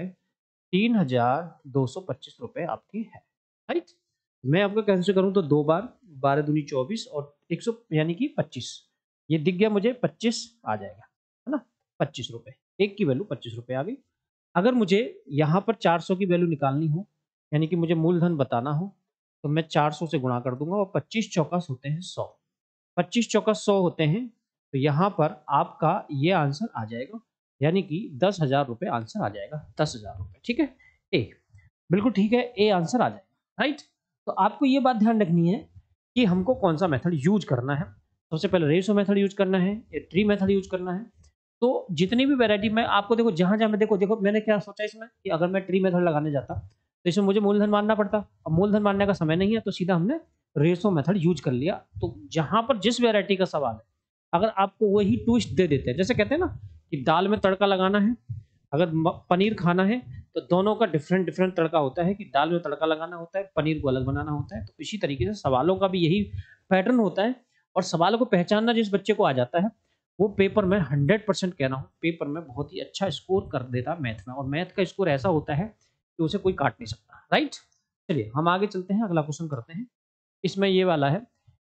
3225 रुपये आपकी है, राइट। मैं आपका कैंसिल करूँ तो 2 बार 12 दूनी 24 और 100 यानी कि 25, ये दिख गया मुझे, 25 आ जाएगा, है ना। 25 रुपये, एक की वैल्यू 25 रुपये आ गई। अगर मुझे यहाँ पर 400 की वैल्यू निकालनी हो, यानी कि मुझे मूलधन बताना हो, तो मैं 400 से गुणा कर दूंगा, और 25 चौकस होते हैं 100, 25 चौकस 100 होते हैं। तो यहाँ पर आपका ये आंसर आ जाएगा, यानी कि 10,000 रुपये आंसर आ जाएगा, 10,000 रुपये, ठीक है। ए बिल्कुल ठीक है, ए आंसर आ जाएगा, राइट। तो आपको ये बात ध्यान रखनी है कि हमको कौन सा मेथड यूज करना है। सबसे पहले रेशो मेथड यूज करना है या ट्री मेथड यूज करना है। तो जितनी भी वैरायटी में आपको देखो, जहां जहां मैं देखो मैंने क्या सोचा इसमें कि अगर मैं ट्री मेथड लगाने जाता तो इसमें मुझे मूलधन मानना पड़ता। अब मूलधन मानने का समय नहीं है, तो सीधा हमने रेशो मेथड यूज कर लिया। तो जहां पर जिस वैरायटी का सवाल है, अगर आपको वही ट्विस्ट दे देते हैं, जैसे कहते हैं ना कि दाल में तड़का लगाना है, अगर पनीर खाना है तो दोनों का डिफरेंट डिफरेंट तड़का होता है, कि दाल में तड़का लगाना होता है, पनीर को अलग बनाना होता है। तो इसी तरीके से सवालों का भी यही पैटर्न होता है। और सवालों को पहचानना जिस बच्चे को आ जाता है, वो पेपर में 100% कह रहा हूँ, पेपर में बहुत ही अच्छा स्कोर कर देता है मैथ में। और मैथ का स्कोर ऐसा होता है कि उसे कोई काट नहीं सकता, राइट। चलिए हम आगे चलते हैं, अगला क्वेश्चन करते हैं। इसमें ये वाला है,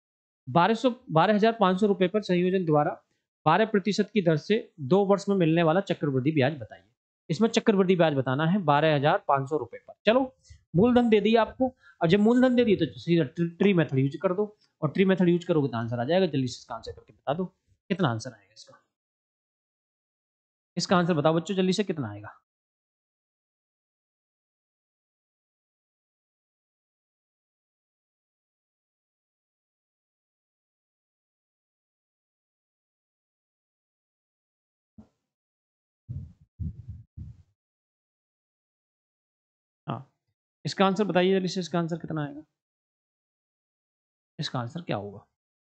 12,500 रुपए पर संयोजन द्वारा 12% की दर से 2 वर्ष में मिलने वाला चक्रवृद्धि ब्याज बताइए। इसमें चक्रवृद्धि ब्याज बताना है 12,500 रुपए पर। चलो मूलधन दे दिया आपको, और जब मूलधन दे दिए तो सीधा ट्री मेथड यूज कर दो, और ट्री मेथड यूज करोगे तो आंसर आ जाएगा। जल्दी से इसका आंसर करके बता दो कितना आंसर आएगा इसका। इसका आंसर बताओ बच्चों जल्दी से कितना आएगा। हाँ, इसका आंसर बताइए जल्दी से, इसका आंसर कितना आएगा, इसका आंसर क्या होगा।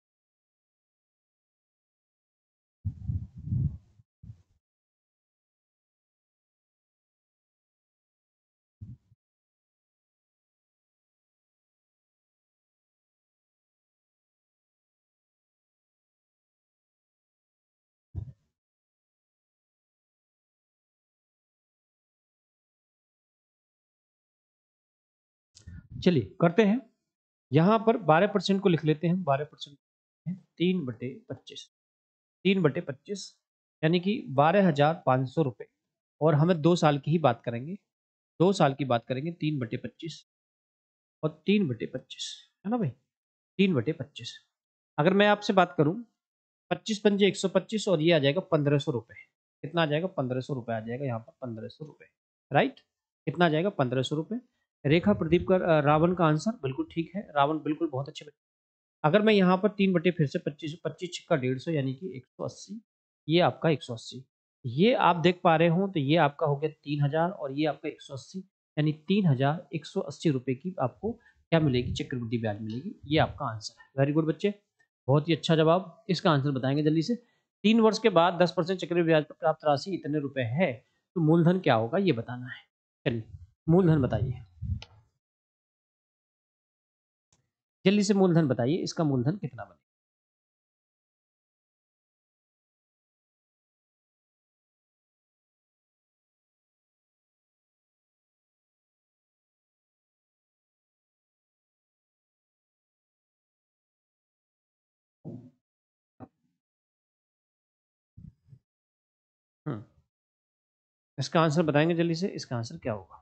चलिए करते हैं, यहाँ पर 12% को लिख लेते हैं, 12% 3/25, 3/25 यानी कि 12,500 रुपये, और हमें 2 साल की ही बात करेंगे, 2 साल की बात करेंगे। 3/25 और 3/25 है ना भाई, 3/25। अगर मैं आपसे बात करूं 25×5 125, और ये आ जाएगा 1,500 रुपये। कितना आ जाएगा, 1,500 रुपये आ जाएगा यहाँ पर, 1,500 रुपये। राइट, कितना आ जाएगा, 1,500 रुपये। रेखा प्रदीप का रावण का आंसर बिल्कुल ठीक है, रावण बिल्कुल बहुत अच्छे। अगर मैं यहाँ पर 3 बटे फिर से 25, 25 का 150 यानी कि 180, ये आपका 180, ये आप देख पा रहे हो, तो ये आपका हो गया 3,000, और ये आपका 180, यानी 3,180 रुपये की आपको क्या मिलेगी, चक्रवृद्धि ब्याज मिलेगी। ये आपका आंसर है। वेरी गुड बच्चे, बहुत ही अच्छा जवाब। इसका आंसर बताएंगे जल्दी से। 3 वर्ष के बाद 10% चक्रवृद्धि ब्याज पर प्राप्त राशि इतने रुपए है, तो मूलधन क्या होगा ये बताना है। चलिए मूलधन बताइए, जल्दी से मूलधन बताइए, इसका मूलधन कितना बनेगा। हम्म, इसका आंसर बताएंगे जल्दी से, इसका आंसर क्या होगा।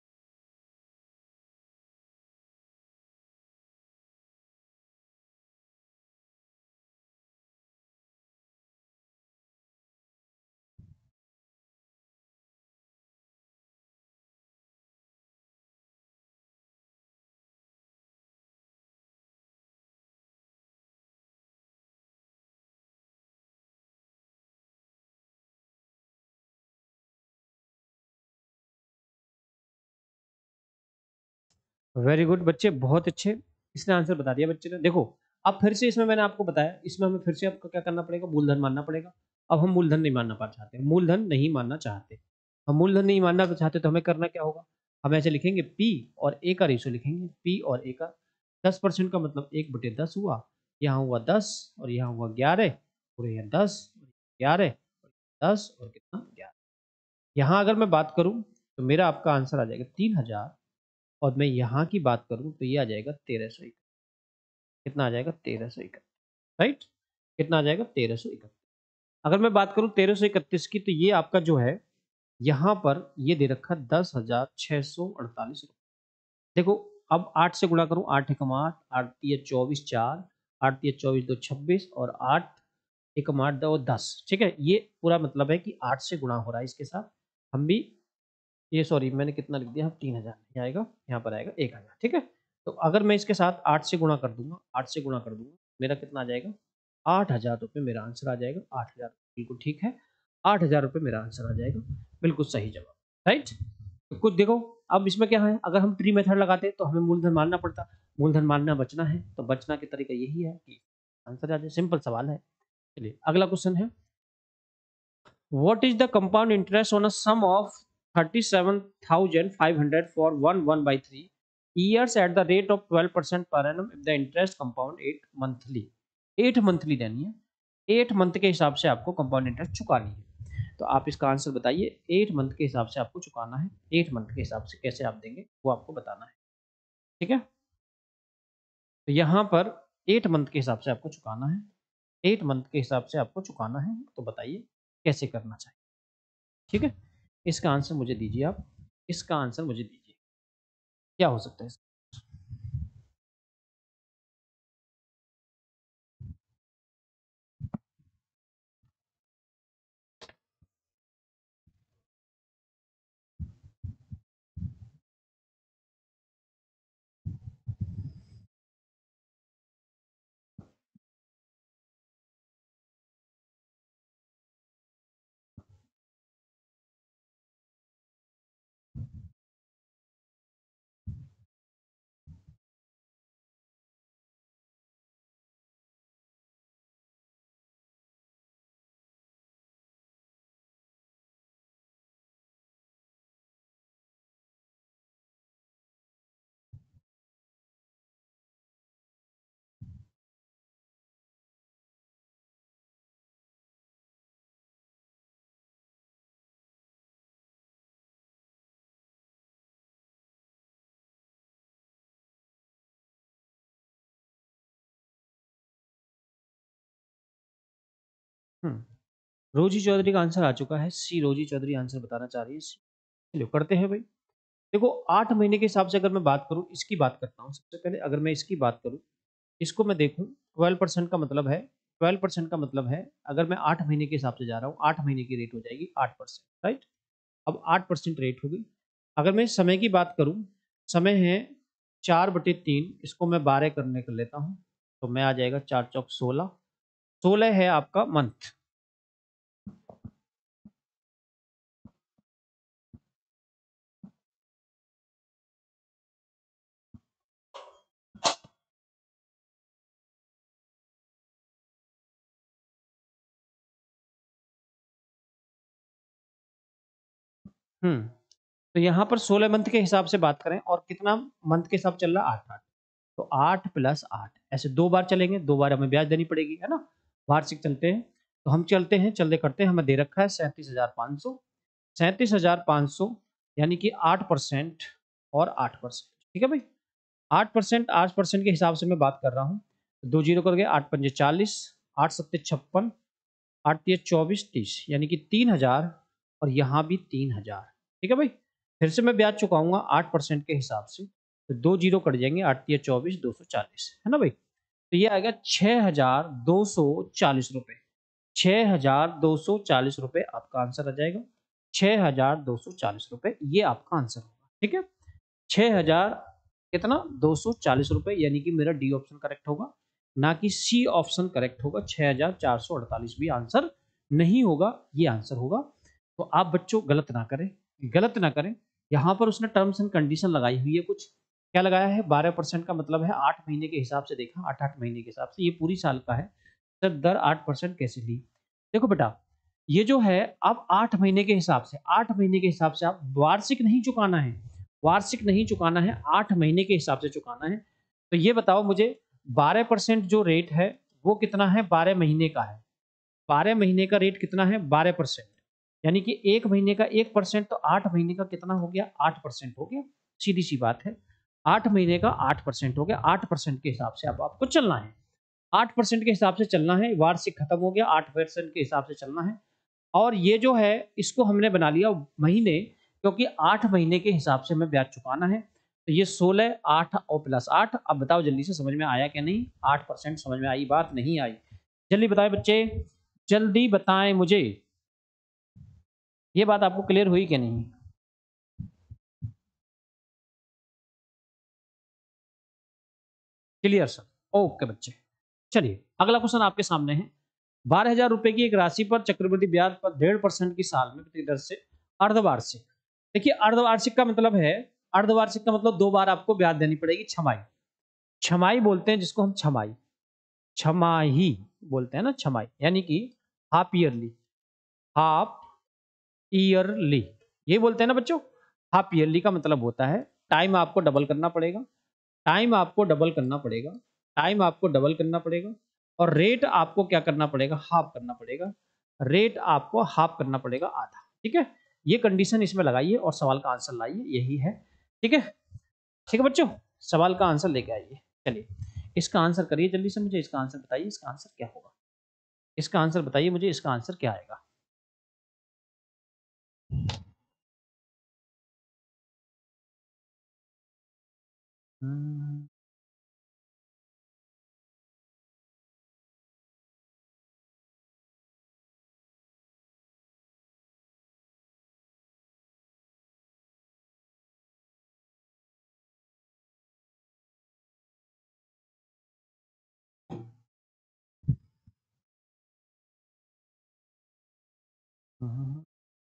वेरी गुड बच्चे, बहुत अच्छे। इसने आंसर बता दिया बच्चे ने। देखो अब फिर से इसमें मैंने आपको बताया, इसमें हमें फिर से आपको क्या करना पड़ेगा, मूलधन मानना पड़ेगा। अब हम मूलधन नहीं मानना पा चाहते, मूलधन नहीं मानना चाहते, हम मूलधन नहीं मानना चाहते, तो हमें करना क्या होगा, हम ऐसे लिखेंगे पी और ए का रेशो लिखेंगे, पी और ए का। 10% का मतलब 1/10 हुआ, यहाँ हुआ 10 और यहाँ हुआ 11, और यहाँ 10 11 10 और कितना 11। यहाँ अगर मैं बात करूँ तो मेरा आपका आंसर आ जाएगा 3,000, और मैं यहाँ की बात करूँ तो ये आ जाएगा 1301। कितना आ जाएगा, 1331। राइट, कितना आ जाएगा, 1331। अगर मैं बात करूँ 1331 की, तो ये आपका जो है यहाँ पर ये दे रखा 10,648 रुपये। देखो अब 8 से गुणा करूँ, 8 एकम 8, 8 तिया 24 4, 8 तिया 24 2 26, और 8 एकम 8 2 10। ठीक है, ये पूरा मतलब है कि 8 से गुणा हो रहा है इसके साथ। हम भी ये सॉरी मैंने कितना लिख दिया, 3,000 नहीं आएगा, यहाँ पर आएगा 1,000। ठीक है, तो अगर मैं इसके साथ 8 से गुणा कर दूंगा, 8 से गुणा कर दूंगा, मेरा कितना आ जाएगा, 8,000 रुपये मेरा आंसर आ जाएगा। 8,000 बिल्कुल ठीक है, 8,000 रुपये मेरा आंसर आ जाएगा, बिल्कुल सही जवाब। राइट, तो कुछ देखो, अब इसमें क्या है, अगर हम ट्री मेथड लगाते तो हमें मूलधन मानना पड़ता, मूलधन मानना बचना है, तो बचना के तरीका यही है कि आंसर आ जाए, सिंपल सवाल है। चलिए अगला क्वेश्चन है, what is the compound interest on a sum of 37,500 for 1/3 years at the rate of 12% per annum if the interest compound 8 monthly? 8 monthly देनी है, 8 मंथ के हिसाब से आपको कंपाउंड इंटरेस्ट चुकानी है। तो आप इसका आंसर बताइए, 8 मंथ के हिसाब से आपको चुकाना है, 8 मंथ के हिसाब से कैसे आप देंगे वो आपको बताना है। ठीक है, तो यहाँ पर 8 मंथ के हिसाब से आपको चुकाना है, 8 मंथ के हिसाब से आपको चुकाना है, तो बताइए कैसे करना चाहिए। ठीक है, इसका आंसर मुझे दीजिए आप, इसका आंसर मुझे दीजिए। क्या हो सकता है इसका? हम्म, रोजी चौधरी का आंसर आ चुका है सी। रोजी चौधरी आंसर बताना चाह रही है सी। चलो करते हैं भाई। देखो 8 महीने के हिसाब से अगर मैं बात करूं, इसकी बात करता हूं सबसे पहले। अगर मैं इसकी बात करूं, इसको मैं देखूं, 12% का मतलब है, 12% का मतलब है अगर मैं 8 महीने के हिसाब से जा रहा हूं, 8 महीने की रेट हो जाएगी 8%, राइट। अब 8% रेट होगी। अगर मैं समय की बात करूं, समय है 4/3, इसको मैं 12 करने कर लेता हूं, तो मैं आ जाएगा 4 चौक 16। 16 है आपका मंथ। हम्म, तो यहाँ पर 16 मंथ के हिसाब से बात करें और कितना मंथ के हिसाब चल रहा है, 8 8। तो 8 + 8 ऐसे 2 बार चलेंगे, 2 बार हमें ब्याज देनी पड़ेगी, है ना। वार्षिक चलते हैं, तो हम चलते हैं, चलते करते हैं। हमें दे रखा है 37,500, 37,500 यानी कि 8% और 8%, ठीक है भाई। 8%, 8% के हिसाब से मैं बात कर रहा हूँ। दो जीरो कर गए, 8 पंजे 40, 8 सत्ते 56, 8 तिया 24 30, यानी कि 3,000, और यहाँ भी 3,000, ठीक है भाई। फिर से मैं ब्याज चुकाऊंगा 8% के हिसाब से, तो दो जीरो कट जाएंगे, 8 तिया 24, 240, है ना भाई। तो ये आएगा 6,240 रुपये। 6,240 रुपये आपका आंसर आ जाएगा। 6,240 रुपये ये आपका आंसर होगा, ठीक है। 6,000 कितना 240 रुपये, यानी कि मेरा डी ऑप्शन करेक्ट होगा, ना कि सी ऑप्शन करेक्ट होगा। 6,448 भी आंसर नहीं होगा, ये आंसर होगा। तो आप बच्चों गलत ना करें, गलत ना करें। यहाँ पर उसने टर्म्स एंड कंडीशन लगाई हुई है कुछ। क्या लगाया है, 12% का मतलब है 8 महीने के हिसाब से देखा, 8 8 महीने के हिसाब से, ये पूरी साल का है। सर दर 8% कैसे ली? देखो बेटा, ये जो है आप 8 महीने के हिसाब से, 8 महीने के हिसाब से आप वार्षिक नहीं चुकाना है, वार्षिक नहीं चुकाना है, 8 महीने के हिसाब से चुकाना है। तो ये बताओ मुझे, 12% जो रेट है वो कितना है, 12 महीने का है। 12 महीने का रेट कितना है, 12%, यानी कि 1 महीने का 1%, तो 8 महीने का कितना हो गया, 8% हो गया। सीधी सी बात है, 8 महीने का 8% हो गया। 8% के हिसाब से अब आपको चलना है, 8% के हिसाब से चलना है। वार्षिक खत्म हो गया, 8% के हिसाब से चलना है। और ये जो है इसको हमने बना लिया महीने, क्योंकि 8 महीने के हिसाब से हमें ब्याज चुकाना है। तो ये 16, 8 और +8। अब बताओ जल्दी से, समझ में आया कि नहीं? 8% समझ में आई बात, नहीं आई? जल्दी बताएं बच्चे, जल्दी बताएं मुझे, ये बात आपको क्लियर हुई कि नहीं? क्लियर सर, ओके बच्चे। चलिए अगला क्वेश्चन आपके सामने है। 12,000 रुपए की एक राशि पर चक्रवृद्धि ब्याज पर 1.5% की साल में प्रति दर से अर्धवार्षिक। देखिए अर्धवार्षिक का मतलब है, अर्धवार्षिक का मतलब 2 बार आपको ब्याज देनी पड़ेगी, छमाई। छमाई बोलते हैं जिसको हम, छमाई, छमाही बोलते हैं ना, छमाई, यानी कि हाफ ईयरली, हाफ ईयरली, ये बोलते हैं ना बच्चों। हाफ ईयरली का मतलब होता है टाइम आपको डबल करना पड़ेगा, टाइम आपको डबल करना पड़ेगा, टाइम आपको डबल करना पड़ेगा, और रेट आपको क्या करना पड़ेगा, हाफ करना पड़ेगा। रेट आपको हाफ करना पड़ेगा, आधा, ठीक है। ये कंडीशन इसमें लगाइए और सवाल का आंसर लाइए, यही है, ठीक है। ठीक है बच्चों, सवाल का आंसर लेके आइए। चलिए इसका आंसर करिए जल्दी से, मुझे इसका आंसर बताइए, इसका आंसर क्या होगा? इसका आंसर बताइए मुझे, इसका आंसर क्या आएगा? हम्म, हम्म,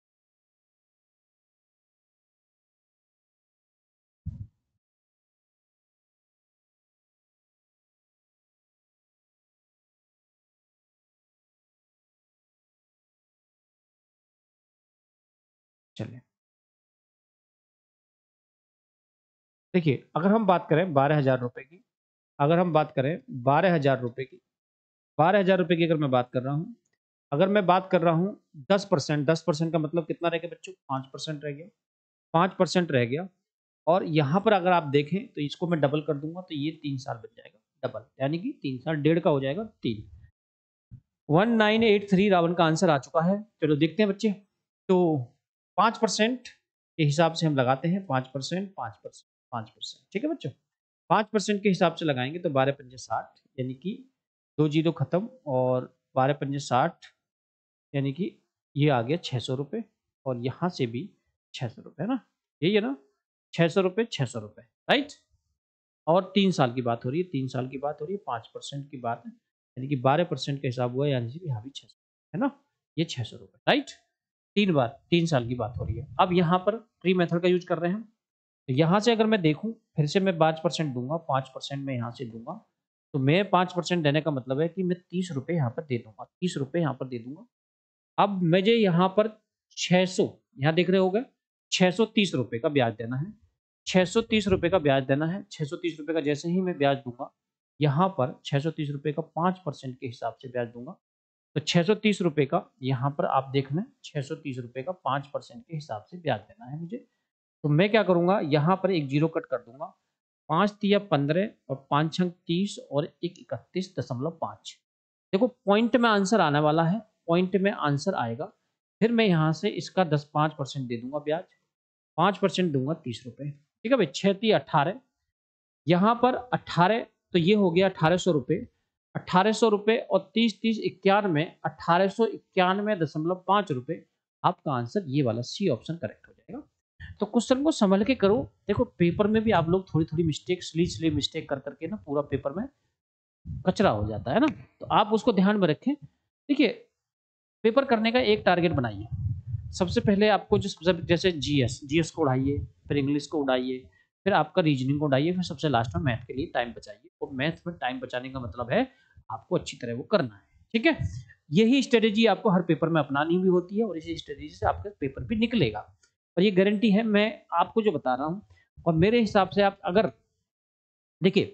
चलिए देखिए, अगर हम बात करें 12,000 रुपए की, अगर हम बात करें 12,000 रुपए की, 12,000 रुपए की अगर मैं बात कर रहा हूँ, अगर मैं बात कर रहा हूँ 10%, 10% का मतलब कितना रह गया बच्चों? 5% रह गया, 5% रह गया। और यहाँ पर अगर आप देखें तो इसको मैं डबल कर दूंगा तो ये 3 साल बन जाएगा डबल, यानी कि 3 साल, डेढ़ का हो जाएगा 3। 1983 रावण का आंसर आ चुका है। चलो देखते हैं बच्चे। तो 5% के हिसाब से हम लगाते हैं, 5%, 5%, 5%, ठीक है बच्चों। 5% के हिसाब से लगाएंगे तो 12 पंजे 60, यानी कि 2 जीरो खत्म, और 12 पंजे 60, यानी कि ये आ गया 600 रुपये, और यहाँ से भी 600 रुपये, है ना? यही है ना? 600 रुपये, 600 रुपये, राइट। और 3 साल की बात हो रही है, 3 साल की बात हो रही है, 5% की बात है, यानी कि 12% का हिसाब हुआ, यानी कि यहाँ भी 600, है ना? ये 600 रुपये, राइट। 3 बार, 3 साल की बात हो रही है। अब यहाँ पर ट्री मेथड का यूज कर रहे हैं हम। तो यहाँ से अगर मैं देखूँ, फिर से मैं 5% दूंगा, 5% मैं यहाँ से दूंगा, तो मैं 5% देने का मतलब है कि मैं 30 रुपये यहाँ पर दे दूंगा, 30 रुपये यहाँ पर दे दूंगा। अब मुझे यहाँ पर 600, यहाँ देख रहे होगे, 630 रुपये का ब्याज देना है, 630 रुपये का ब्याज देना है। 630 रुपये का जैसे ही मैं ब्याज दूंगा, यहाँ पर 630 रुपये का 5% के हिसाब से ब्याज दूंगा, तो 630 रुपये का यहाँ पर आप देखना, 630 रुपये का 5% के हिसाब से ब्याज देना है मुझे। तो मैं क्या करूंगा, यहाँ पर एक जीरो कट कर दूंगा, 5 तिया 15 और 5 छंग 30 और 1 31.5। देखो पॉइंट में आंसर आने वाला है, पॉइंट में आंसर आएगा। फिर मैं यहाँ से इसका 10 5% दे दूंगा ब्याज, 5% दूंगा 30 रुपये, ठीक है भाई। 6 तिया 18, यहाँ पर 18, तो ये हो गया 1800 रुपये। 1800 रुपये और 30 30 91, 1891.5 रुपये। आपका आंसर ये वाला सी ऑप्शन करेक्ट हो जाएगा। तो क्वेश्चन को संभल के करो। देखो पेपर में भी आप लोग थोड़ी थोड़ी मिस्टेक, स्ली मिस्टेक कर करके ना पूरा पेपर में कचरा हो जाता है ना, तो आप उसको ध्यान में रखें। देखिए, पेपर करने का एक टारगेट बनाइए। सबसे पहले आपको जो जैसे जीएस, जीएस को उड़ाइए, फिर इंग्लिश को उड़ाइए, फिर आपका रीजनिंग को उड़ाइए, फिर सबसे लास्ट में मैथ के लिए टाइम बचाइए। और मैथ में टाइम बचाने का मतलब है आपको अच्छी तरह वो करना है, ठीक है। यही स्ट्रेटेजी आपको हर पेपर में अपनानी भी होती है, और इसी स्ट्रेटेजी से आपका पेपर भी निकलेगा। और ये गारंटी है मैं आपको जो बता रहा हूँ। और मेरे हिसाब से आप अगर देखिए,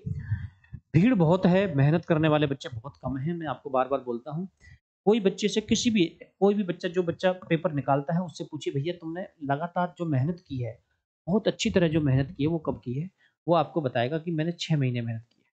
भीड़ बहुत है, मेहनत करने वाले बच्चे बहुत कम हैं, मैं आपको बार बार बोलता हूँ। कोई बच्चे से किसी भी, कोई भी बच्चा, जो बच्चा पेपर निकालता है, उससे पूछिए भैया तुमने लगातार जो मेहनत की है, बहुत अच्छी तरह जो मेहनत की है वो कब की है? वो आपको बताएगा कि मैंने 6 महीने मेहनत की है।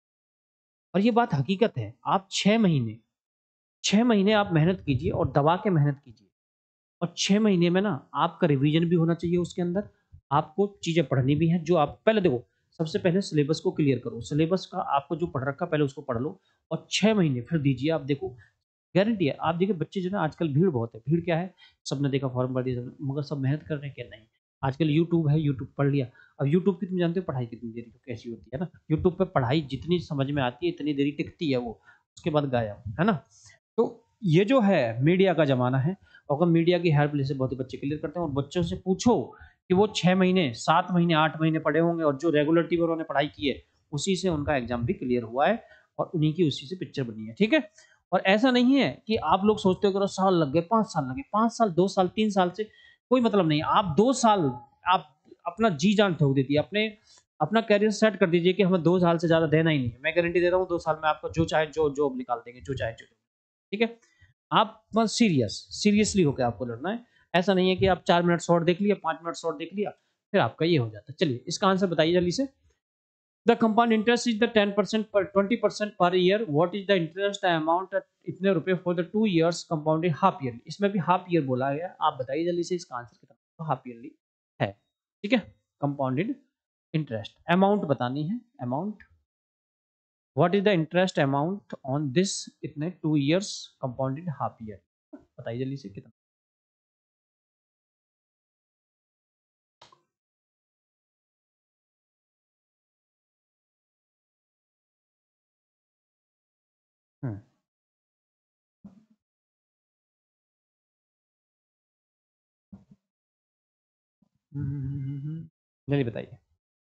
और ये बात हकीकत है। आप 6 महीने, 6 महीने आप मेहनत कीजिए और दबा के मेहनत कीजिए। और 6 महीने में ना आपका रिवीजन भी होना चाहिए उसके अंदर। आपको चीज़ें पढ़नी भी हैं, जो आप पहले देखो, सबसे पहले सिलेबस को क्लियर करो। सिलेबस का आपको जो पढ़ रखा है पहले उसको पढ़ लो, और 6 महीने फिर दीजिए। आप देखो, गारंटी है। आप देखिए बच्चे जो है ना, आजकल भीड़ बहुत है। भीड़ क्या है? सबने देखा, फॉर्म भर दिया सबने, मगर सब मेहनत कर रहे हैं क्या? नहीं। आजकल यूट्यूब है, यूट्यूब पढ़ लिया। अब यूट्यूब की तुम जानते हो पढ़ाई कितनी देरी कैसी होती है ना? यूट्यूब पे पढ़ाई जितनी समझ में आती है इतनी देरी टिकती है वो, उसके बाद गायब, है ना? तो ये जो है मीडिया का ज़माना है, और अगर मीडिया की हेल्प से बहुत ही बच्चे क्लियर करते हैं। और बच्चों से पूछो कि वो 6 महीने, 7 महीने, 8 महीने पढ़े होंगे, और जो रेगुलरिटी में उन्होंने पढ़ाई की है, उसी से उनका एग्ज़ाम भी क्लियर हुआ है, और उन्हीं की उसी से पिक्चर बनी है, ठीक है? और ऐसा नहीं है कि आप लोग सोचते हो कि साल लग गए, 5 साल लगे, 5 साल, 2 साल, 3 साल से कोई मतलब नहीं है। आप 2 साल, आप अपना जी-जान ठोक दीजिए, अपना करियर सेट कर दीजिए कि हमें 2 साल से ज़्यादा देना ही नहीं है। मैं गारंटी दे रहा हूँ 2 साल में आपको जो चाहे जो जॉब निकाल देंगे, जो चाहे जो। ठीक है? आप बस सीरियसली होके आपको लड़ना है। ऐसा नहीं है कि आप 4 मिनट शॉर्ट देख लिया, 5 मिनट शॉर्ट देख लिया, फिर आपका ये हो जाता है। चलिए इसका आंसर बताइए जल्दी से। The compound interest is the 10% per 20% per year. What is the interest amount इतने रुपए for the 2 years compounded half yearly. इसमें भी हाफ ईयर बोला गया। आप बताइए जल्दी से इसका आंसर कितना हाफ ईयरली है। ठीक है? कंपाउंडेड इंटरेस्ट अमाउंट बतानी है, amount what is the interest amount on this इतने 2 इयर्स कंपाउंडेड हाफ ईयर, बताइए जल्दी से कितना। हम्म जल्दी बताइए।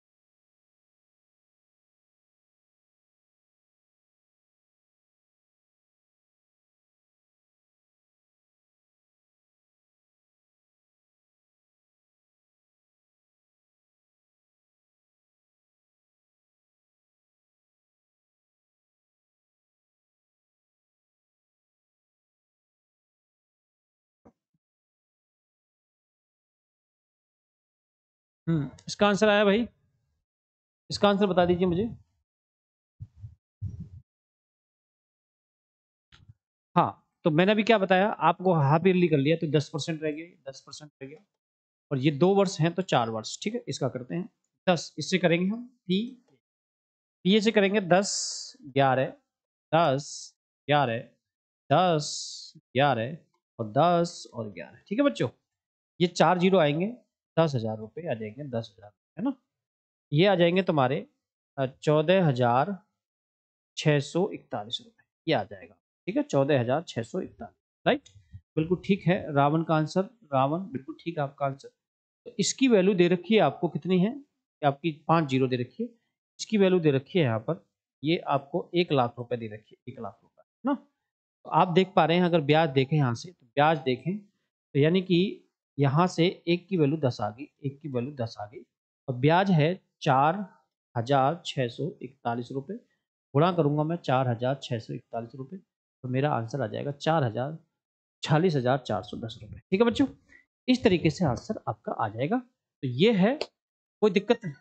इसका आंसर आया भाई, इसका आंसर बता दीजिए मुझे। हाँ, तो मैंने अभी क्या बताया आपको, हाफ ईयरली कर लिया तो 10% रह गया, 10% रह गया, और ये 2 वर्ष हैं तो 4 वर्ष, ठीक है। इसका करते हैं 10, इससे करेंगे हम पी, पी से करेंगे 10 11 10 11 10 11 और 10 और 11, ठीक है बच्चों। ये 4 जीरो आएंगे, 10,000 रुपये आ जाएंगे, 10,000, है ना। ये आ जाएंगे तुम्हारे 14,641 रुपये, ये आ जाएगा, ठीक है, 14,641, राइट। बिल्कुल ठीक है रावण का आंसर, रावण बिल्कुल ठीक है आपका आंसर। तो इसकी वैल्यू दे रखी है आपको कितनी है, आपकी 5 जीरो दे रखी है, इसकी वैल्यू दे रखी है यहाँ पर, ये आपको 1,00,000 रुपए दे रखी है, 1,00,000 रुपए, है ना। तो आप देख पा रहे हैं, अगर ब्याज देखें यहाँ से, तो ब्याज देखें तो यानी कि यहाँ से एक की वैल्यू 10 आ गई, एक की वैल्यू 10 आ गई, और ब्याज है 4,641 रुपये, गुणा करूंगा मैं 4,641 रुपये, तो मेरा आंसर आ जाएगा 40,40,410 रुपये, ठीक है बच्चों। इस तरीके से आंसर आपका आ जाएगा, तो ये है, कोई दिक्कत नहीं।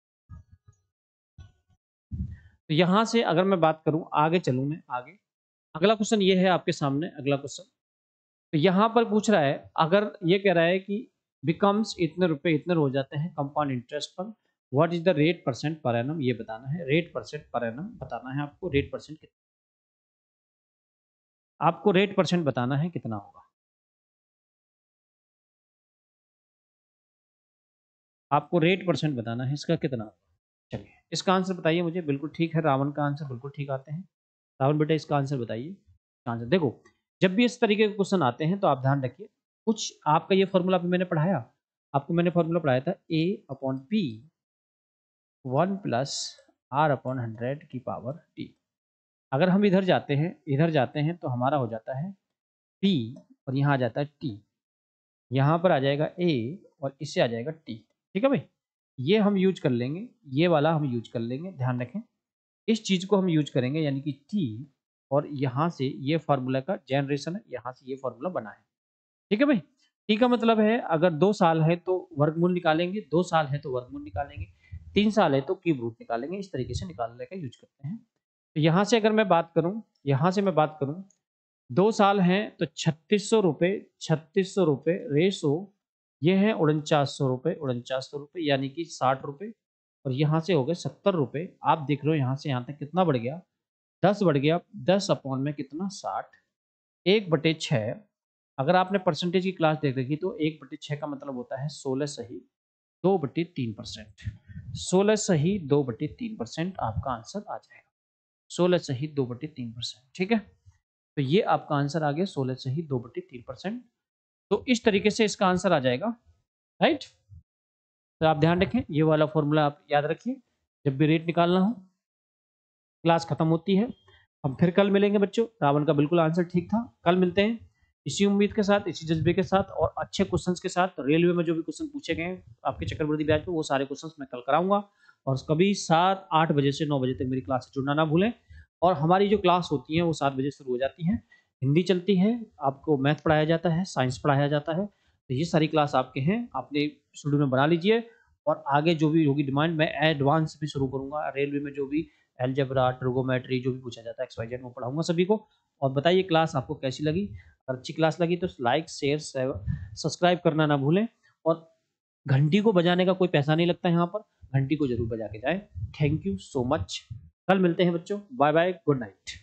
तो यहाँ से अगर मैं बात करूँ, आगे चलूँ मैं आगे, अगला क्वेश्चन ये है आपके सामने, अगला क्वेश्चन। तो यहाँ पर पूछ रहा है, अगर ये कह रहा है कि बिकम्स इतने रुपए इतने हो जाते हैं कंपाउंड इंटरेस्ट पर, what is the rate percent per annum, ये बताना है, रेट परसेंट पर एनम बताना है आपको, रेट परसेंट कितना, आपको रेट परसेंट बताना है कितना होगा, आपको रेट परसेंट बताना है इसका कितना होगा। चलिए इसका आंसर बताइए मुझे, बिल्कुल ठीक है, रावण का आंसर बिल्कुल ठीक आते हैं। रावण बेटा इसका आंसर बताइए, इसका आंसर देखो, जब भी इस तरीके के क्वेश्चन आते हैं तो आप ध्यान रखिए, कुछ आपका ये फॉर्मूला भी मैंने पढ़ाया आपको, मैंने फॉर्मूला पढ़ाया था A/P 1 प्लस R/100 की पावर T। अगर हम इधर जाते हैं, इधर जाते हैं तो हमारा हो जाता है P, और यहाँ आ जाता है T, यहाँ पर आ जाएगा A और इससे आ जाएगा T, ठीक है भाई। ये हम यूज कर लेंगे, ये वाला हम यूज कर लेंगे, ध्यान रखें इस चीज को हम यूज करेंगे, यानी कि T, और यहाँ से ये फार्मूला का जनरेशन है, यहाँ से ये फार्मूला बना है, ठीक है भाई। टी का मतलब है अगर 2 साल है तो वर्गमूल निकालेंगे, 2 साल है तो वर्गमूल निकालेंगे, 3 साल है तो क्यूब रूट निकालेंगे, इस तरीके से निकालने का यूज करते हैं। तो यहाँ से अगर मैं बात करूँ, यहाँ से मैं बात करूँ, 2 साल हैं तो 3600 रुपये, 3600 रुपये रेसो, ये है 4900 रुपये, 4900 रुपये यानी कि 60 रुपये, और यहाँ से हो गए 70 रुपये। आप देख रहे हो यहाँ से यहाँ तक कितना बढ़ गया, 10 बढ़ गया, 10 अपॉन में कितना 60, 1/6। अगर आपने परसेंटेज की क्लास देख रखी तो 1/6 का मतलब होता है 16 सही 2/3%, 16 सही 2/3% आपका आंसर आ जाएगा, 16 सही 2/3%, ठीक है। तो ये आपका आंसर आ गया 16 सही 2/3%। तो इस तरीके से इसका आंसर आ जाएगा, राइट। तो आप ध्यान रखें, ये वाला फॉर्मूला आप याद रखिए, जब भी रेट निकालना हो। क्लास खत्म होती है, हम फिर कल मिलेंगे बच्चों, रावण का बिल्कुल आंसर ठीक था। कल मिलते हैं इसी उम्मीद के साथ, इसी जज्बे के साथ और अच्छे क्वेश्चंस के साथ। रेलवे में जो भी क्वेश्चन पूछे गए हैं आपके चक्रवर्ती बैच पे, वो सारे क्वेश्चंस मैं कल कराऊंगा। और कभी 7-8 बजे से 9 बजे तक मेरी क्लास से जुड़ना ना भूलें। और हमारी जो क्लास होती है वो 7 बजे शुरू हो जाती है, हिंदी चलती है, आपको मैथ पढ़ाया जाता है, साइंस पढ़ाया जाता है। तो ये सारी क्लास आपके हैं, आपने शेड्यूल में बना लीजिए। और आगे जो भी होगी डिमांड, मैं एडवांस भी शुरू करूंगा, रेलवे में जो भी अलजेब्रा ट्रिगोमेट्री जो भी पूछा जाता है XYZ वो पढ़ाऊंगा सभी को। और बताइए क्लास आपको कैसी लगी, अगर अच्छी क्लास लगी तो लाइक शेयर सब्सक्राइब करना ना भूलें। और घंटी को बजाने का कोई पैसा नहीं लगता यहाँ पर, घंटी को जरूर बजा के जाए। Thank you so much. कल मिलते हैं बच्चों। Bye bye, good night.